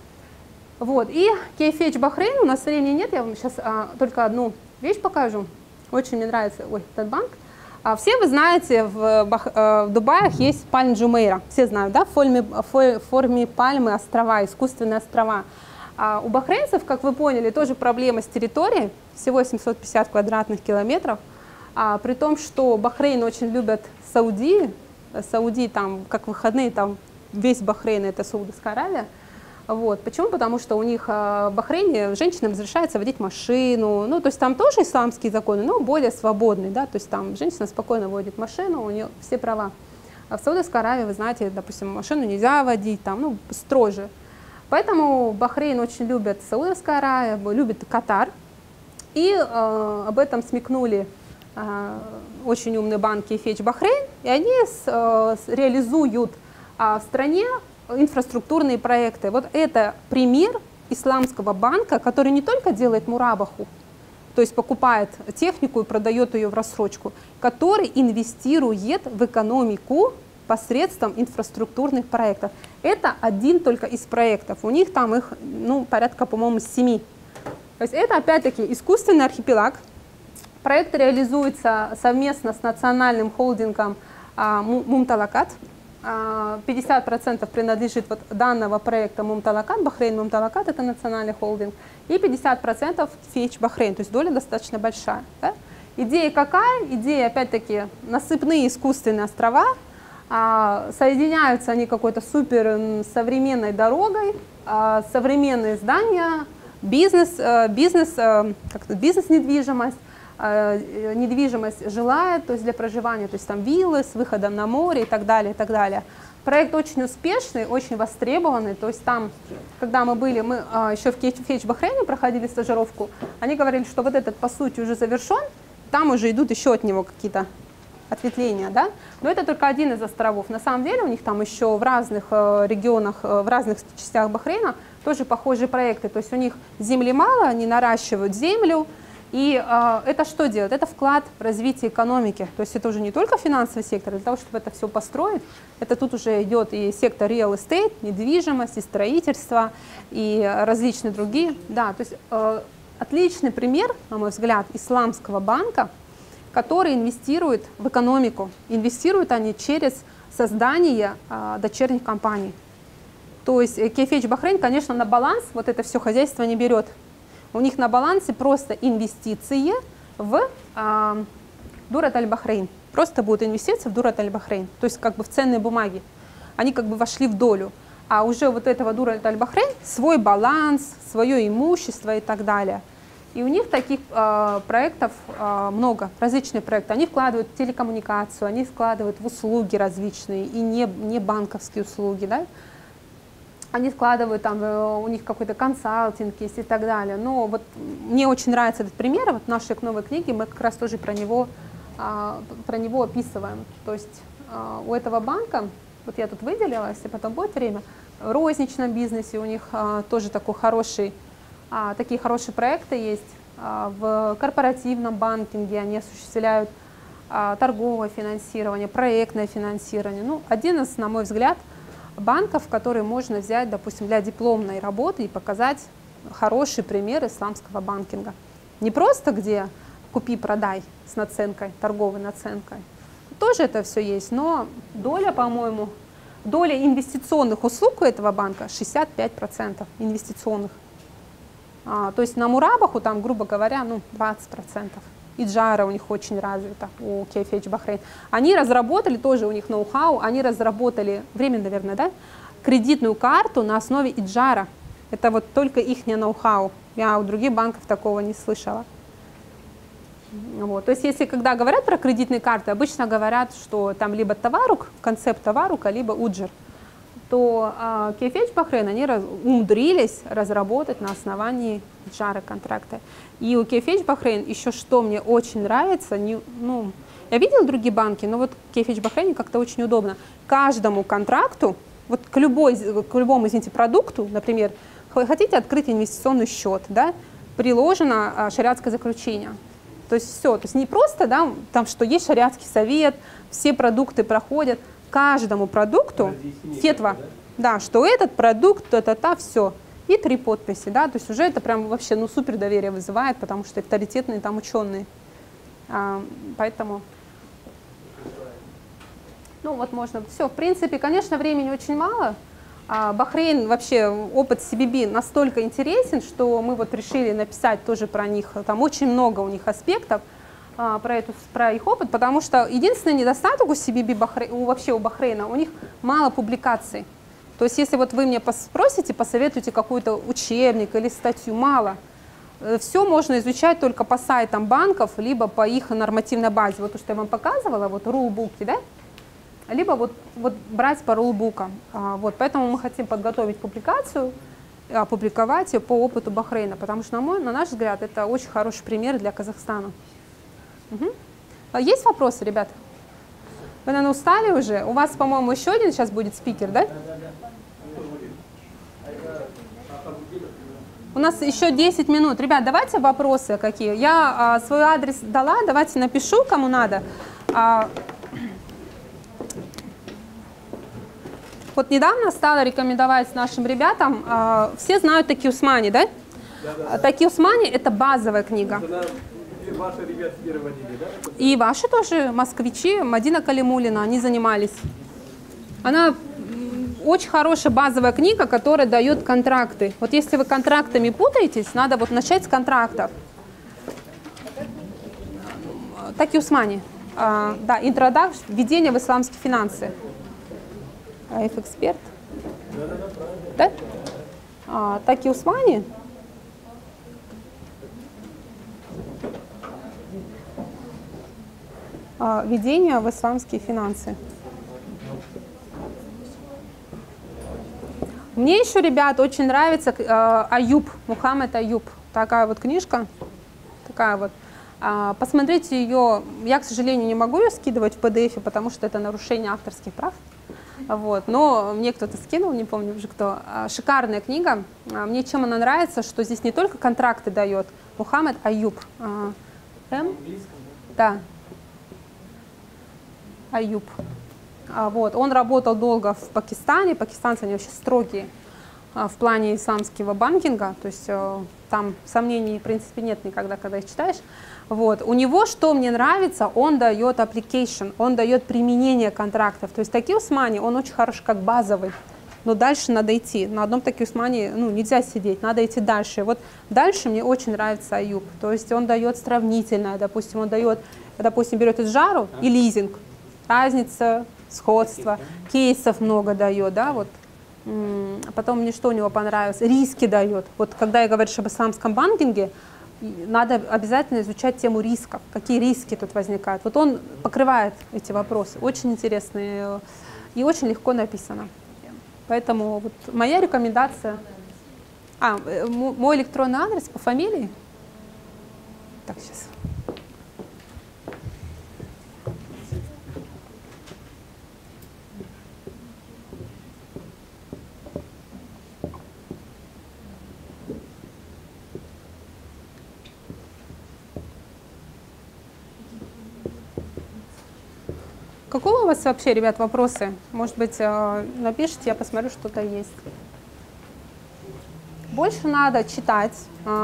Вот. И KFH Бахрейн, у нас времени нет, я вам сейчас только одну вещь покажу. Очень мне нравится этот банк. Все вы знаете, в Дубае есть Пальм Джумейра, все знают, да, в форме пальмы острова, искусственные острова. У бахрейнцев, как вы поняли, тоже проблема с территорией, всего 750 квадратных километров. при том, что Бахрейн очень любят Сауди. Сауди там, как выходные, там весь Бахрейн — это Саудовская Аравия. Вот. Почему? Потому что у них в Бахрейне женщинам разрешается водить машину, ну, то есть там тоже исламские законы, но более свободные, да, то есть там женщина спокойно водит машину, у нее все права. А в Саудовской Аравии, вы знаете, допустим, машину нельзя водить, там, ну, строже. Поэтому Бахрейн очень любят Саудовская Аравия, любит Катар, и об этом смекнули очень умные банки Fetch Bahrain, и они реализуют в стране инфраструктурные проекты. Вот это пример исламского банка, который не только делает мурабаху, то есть покупает технику и продает ее в рассрочку, который инвестирует в экономику посредством инфраструктурных проектов. Это один только из проектов. У них там их, ну, порядка, по-моему, 7. То есть это, опять-таки, искусственный архипелаг. Проект реализуется совместно с национальным холдингом Мумталакат. 50% принадлежит вот данного проекта Мумталакат, Бахрейн Мумталакат, это национальный холдинг, и 50% Fetch Bahrain, то есть доля достаточно большая. Да? Идея какая? Идея, опять-таки, насыпные искусственные острова, соединяются они какой-то супер современной дорогой, современные здания, бизнес-недвижимость, недвижимость жилая, то есть для проживания, то есть там виллы с выходом на море и так далее, и так далее. Проект очень успешный, очень востребованный, то есть там, когда мы были, мы еще в Fetch Bahrain проходили стажировку, они говорили, что вот этот по сути уже завершен, там уже идут еще от него какие-то ответвления, да? Но это только один из островов. На самом деле у них там еще в разных регионах, в разных частях Бахрейна тоже похожие проекты, то есть у них земли мало, они наращивают землю. И это что делает? Это вклад в развитие экономики. То есть это уже не только финансовый сектор, для того, чтобы это все построить, это тут уже идет и сектор real estate, недвижимость, и строительство, и различные другие. Да, то есть отличный пример, на мой взгляд, исламского банка, который инвестирует в экономику. Инвестируют они через создание дочерних компаний. То есть Fetch Bahrain, конечно, на баланс вот это все хозяйство не берет. У них на балансе просто инвестиции в Дурат Аль-Бахрейн. Просто будут инвестиции в Дурат Аль-Бахрейн, то есть как бы в ценные бумаги. Они как бы вошли в долю. А уже вот этого Дурат Аль-Бахрейн свой баланс, свое имущество и так далее. И у них таких проектов много, различные проекты. Они вкладывают в телекоммуникацию, они вкладывают в услуги различные и не банковские услуги, да? Они складывают, там у них какой-то консалтинг есть и так далее. Но вот мне очень нравится этот пример. Вот в нашей новой книге мы как раз тоже про него описываем. То есть у этого банка, вот я тут выделила, если потом будет время, в розничном бизнесе у них тоже такие хорошие проекты есть. В корпоративном банкинге они осуществляют торговое финансирование, проектное финансирование. Ну, один из, на мой взгляд, банков, которые можно взять, допустим, для дипломной работы и показать хороший пример исламского банкинга. Не просто где купи-продай с наценкой, торговой наценкой. Тоже это все есть, но доля, по-моему, доля инвестиционных услуг у этого банка 65% инвестиционных. То есть на мурабаху там, грубо говоря, 20%. Иджара у них очень развита, у Fetch Bahrain. Они разработали, тоже у них ноу-хау, они разработали, временно, наверное, да, кредитную карту на основе Иджара. Это вот только их ноу-хау. Я у других банков такого не слышала. Вот. То есть если когда говорят про кредитные карты, обычно говорят, что там либо товарук, концепт товарука, либо уджер. То Fetch Bahrain они умудрились разработать на основании Иджара контракта. И у Fetch Bahrain еще что мне очень нравится, я видела другие банки, но вот Fetch Bahrain как-то очень удобно. Каждому контракту, вот к любому, извините, продукту, например, вы хотите открыть инвестиционный счет, да, приложено шариатское заключение. То есть все, то есть не просто, да, там, что есть шариатский совет, все продукты проходят. Каждому продукту фетва, да, что этот продукт, все. И 3 подписи, да, то есть уже это прям вообще, супер доверие вызывает, потому что авторитетные там ученые. Поэтому, вот можно, все, в принципе, конечно, времени очень мало. Бахрейн, вообще, опыт CBB настолько интересен, что мы вот решили написать тоже про них, там очень много у них аспектов. про их опыт, потому что единственный недостаток у CBB вообще у Бахрейна, у них мало публикаций. То есть если вот вы мне спросите, посоветуйте какой-то учебник или статью, мало. Все можно изучать только по сайтам банков, либо по их нормативной базе. Вот то, что я вам показывала, вот рулбуки, да? Либо вот брать по рулбукам. Вот, поэтому мы хотим подготовить публикацию, опубликовать ее по опыту Бахрейна, потому что, на наш взгляд, это очень хороший пример для Казахстана. Угу. Есть вопросы, ребята? Вы, наверное, устали уже? У вас, по-моему, еще один сейчас будет спикер, да? У нас еще 10 минут. Ребят, давайте вопросы какие. Я свой адрес дала, давайте напишу, кому надо. Вот недавно стала рекомендовать нашим ребятам, все знают Таки Усмани, да? Да. Таки Усмани — это базовая книга. Ваши ребята переводили, да? И ваши тоже, москвичи, Мадина Калимуллина, они занимались. Она очень хорошая базовая книга, которая дает контракты. Вот если вы контрактами путаетесь, надо вот начать с контрактов. Таки Усмани. Да, интродакшн, введение в исламские финансы. Эксперт. Да? Таки Усмани. Введение в исламские финансы. Мне еще, ребят, очень нравится Аюб, Мухаммед Аюб. Такая вот книжка. Такая вот. Посмотрите ее. Я, к сожалению, не могу ее скидывать в PDF, потому что это нарушение авторских прав. Вот. Но мне кто-то скинул, не помню уже кто. Шикарная книга. Мне чем она нравится, что здесь не только контракты дает. Мухаммед Аюб. Да. Аюб. Вот. Он работал долго в Пакистане. Пакистанцы, они вообще строгие в плане исламского банкинга. То есть там сомнений, в принципе, нет никогда, когда их читаешь. Вот. У него, что мне нравится, он дает application, он дает применение контрактов. То есть Таки Усмани, он очень хорош как базовый. Но дальше надо идти. На одном Таки Усмани нельзя сидеть, надо идти дальше. Вот дальше мне очень нравится Аюб. То есть он дает сравнительное, допустим, он дает, допустим, берет Иджару и лизинг. Разница, сходство, кейсов много дает, да, вот. Потом мне что у него понравилось? Риски дает. Вот когда я говорю об исламском банкинге, надо обязательно изучать тему рисков, какие риски тут возникают. Вот он покрывает эти вопросы, очень интересные и очень легко написано. Поэтому вот моя рекомендация. Мой электронный адрес по фамилии. Так, сейчас. Какого у вас вообще, ребят, вопросы? Может быть, напишите, я посмотрю, что-то есть. Больше надо читать.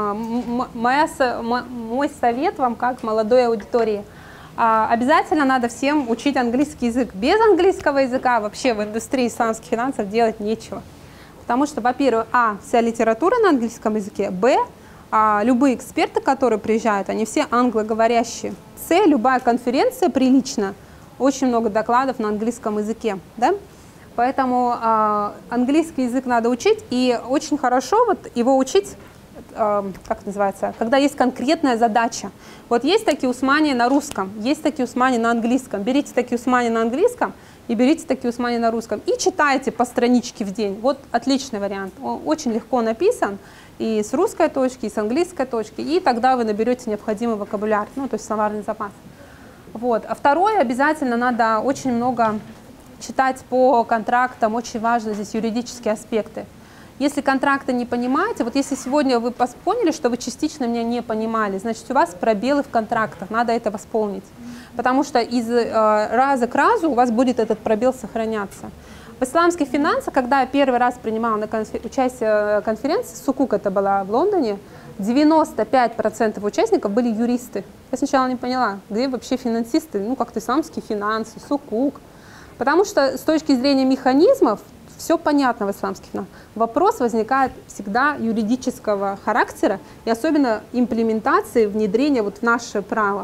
Мой совет вам, как молодой аудитории, обязательно надо всем учить английский язык. Без английского языка вообще в индустрии исламских финансов делать нечего. Потому что, во-первых, вся литература на английском языке, любые эксперты, которые приезжают, они все англоговорящие. Любая конференция приличная. Очень много докладов на английском языке, да? Поэтому английский язык надо учить, и очень хорошо вот его учить, как называется, когда есть конкретная задача. Вот есть Таки Усмани на русском, есть Таки Усмани на английском. Берите Таки Усмани на английском и берите Таки Усмани на русском. И читайте по страничке в день. Вот отличный вариант. Он очень легко написан и с русской точки, и с английской точки. И тогда вы наберете необходимый вокабуляр, то есть словарный запас. Вот. А второе, обязательно надо очень много читать по контрактам, очень важно здесь юридические аспекты. Если контракты не понимаете, вот если сегодня вы поняли, что вы частично меня не понимали, значит у вас пробелы в контрактах, надо это восполнить. Потому что из раза к разу у вас будет этот пробел сохраняться. В исламских финансах, когда я первый раз принимала участие в конференции, Сукук это была в Лондоне, 95% участников были юристы. Я сначала не поняла, где вообще финансисты, как-то исламские финансы, Сукук. Потому что с точки зрения механизмов все понятно в исламских финансах. Вопрос возникает всегда юридического характера, и особенно имплементации, внедрения в наше право.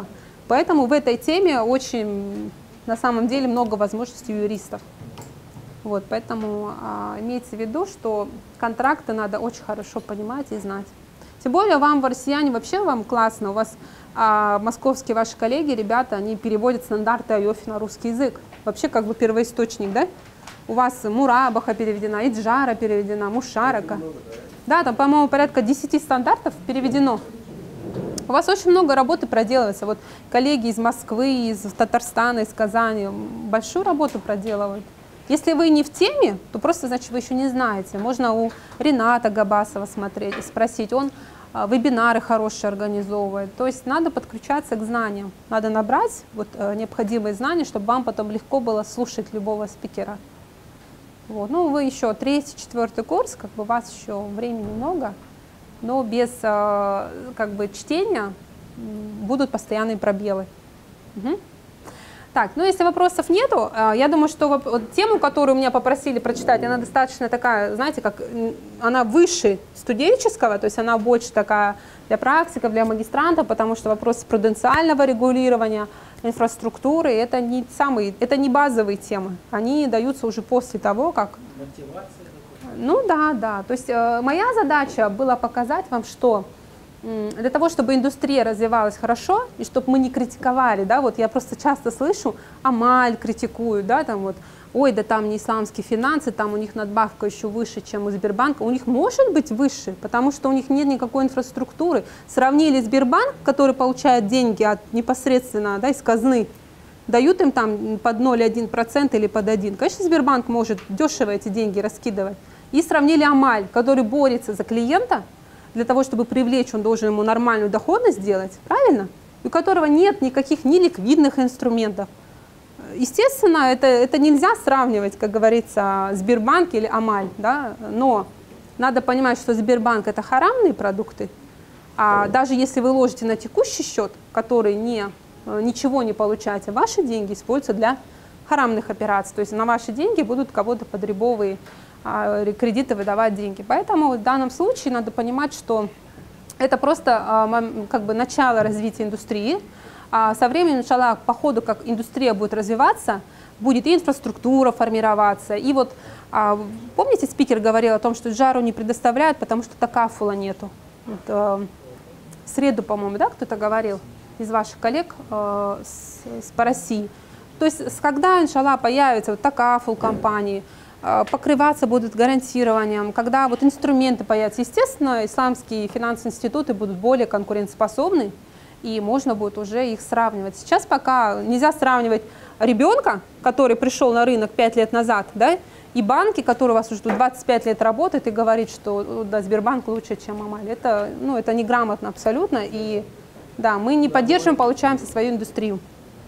Поэтому в этой теме очень, на самом деле, много возможностей у юристов. Вот, поэтому имейте в виду, что контракты надо очень хорошо понимать и знать. Тем более вам, россияне, вообще вам классно. У вас московские ваши коллеги, ребята, они переводят стандарты IOFI на русский язык. Вообще как бы первоисточник, да? У вас Мурабаха переведена, Иджара переведена, Мушарака. Да, там, по-моему, порядка 10 стандартов переведено. У вас очень много работы проделывается. Вот коллеги из Москвы, из Татарстана, из Казани большую работу проделывают. Если вы не в теме, то просто, значит, вы еще не знаете. Можно у Рената Габасова смотреть и спросить. Он вебинары хорошие организовывает. То есть надо подключаться к знаниям. Надо набрать вот, необходимые знания, чтобы вам потом легко было слушать любого спикера. Вот. Ну, вы еще 3-4 курс, как бы у вас еще времени много, но без как бы, чтения будут постоянные пробелы. Угу. Так, ну если вопросов нету, я думаю, что вот тему, которую меня попросили прочитать, она достаточно такая, знаете, как она выше студенческого, то есть она больше такая для практиков, для магистрантов, потому что вопросы пруденциального регулирования, инфраструктуры, это не базовые темы, они даются уже после того, как... Мотивация. Ну да, да, то есть моя задача была показать вам, что для того, чтобы индустрия развивалась хорошо, и чтобы мы не критиковали, да, вот я просто часто слышу, Амаль критикуют, да, там вот, ой, да там не исламские финансы, там у них надбавка еще выше, чем у Сбербанка. У них может быть выше, потому что у них нет никакой инфраструктуры. Сравнили Сбербанк, который получает деньги от непосредственно, да, из казны, дают им там под 0,1% или под 1%. Конечно, Сбербанк может дешево эти деньги раскидывать. И сравнили Амаль, который борется за клиента, для того, чтобы привлечь, он должен ему нормальную доходность сделать, правильно? У которого нет никаких ни ликвидных инструментов. Естественно, это нельзя сравнивать, как говорится, Сбербанк или Амаль, да? Но надо понимать, что Сбербанк – это харамные продукты, а даже если вы ложите на текущий счет, который ничего не получаете, ваши деньги используются для харамных операций, то есть на ваши деньги будут кого-то под рибовые кредиты выдавать деньги. Поэтому в данном случае надо понимать, что это просто как бы начало развития индустрии. Со временем, начала, по ходу, как индустрия будет развиваться, будет и инфраструктура формироваться. И вот, помните, спикер говорил о том, что Иджару не предоставляют, потому что такафула нету. Вот, в среду, по-моему, да, кто-то говорил из ваших коллег по России. То есть, когда, иншаллах, появится вот такафул компании, покрываться будут гарантированием, когда вот инструменты появятся. Естественно, исламские финансовые институты будут более конкурентоспособны, и можно будет уже их сравнивать. Сейчас пока нельзя сравнивать ребенка, который пришел на рынок 5 лет назад, да, и банки, которые у вас уже 25 лет работают, и говорит, что да, Сбербанк лучше, чем Амаль. Это, ну, это неграмотно абсолютно, и да, мы не поддерживаем, получаем свою индустрию.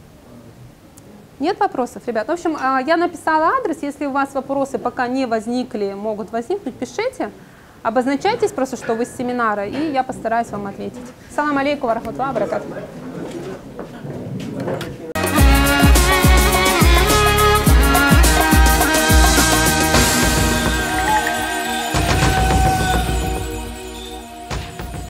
Нет вопросов, ребят? В общем, я написала адрес. Если у вас вопросы пока не возникли, могут возникнуть, пишите. Обозначайтесь просто, что вы с семинара, и я постараюсь вам ответить. Салам алейкум ва рахматуллахи ва баракатуху.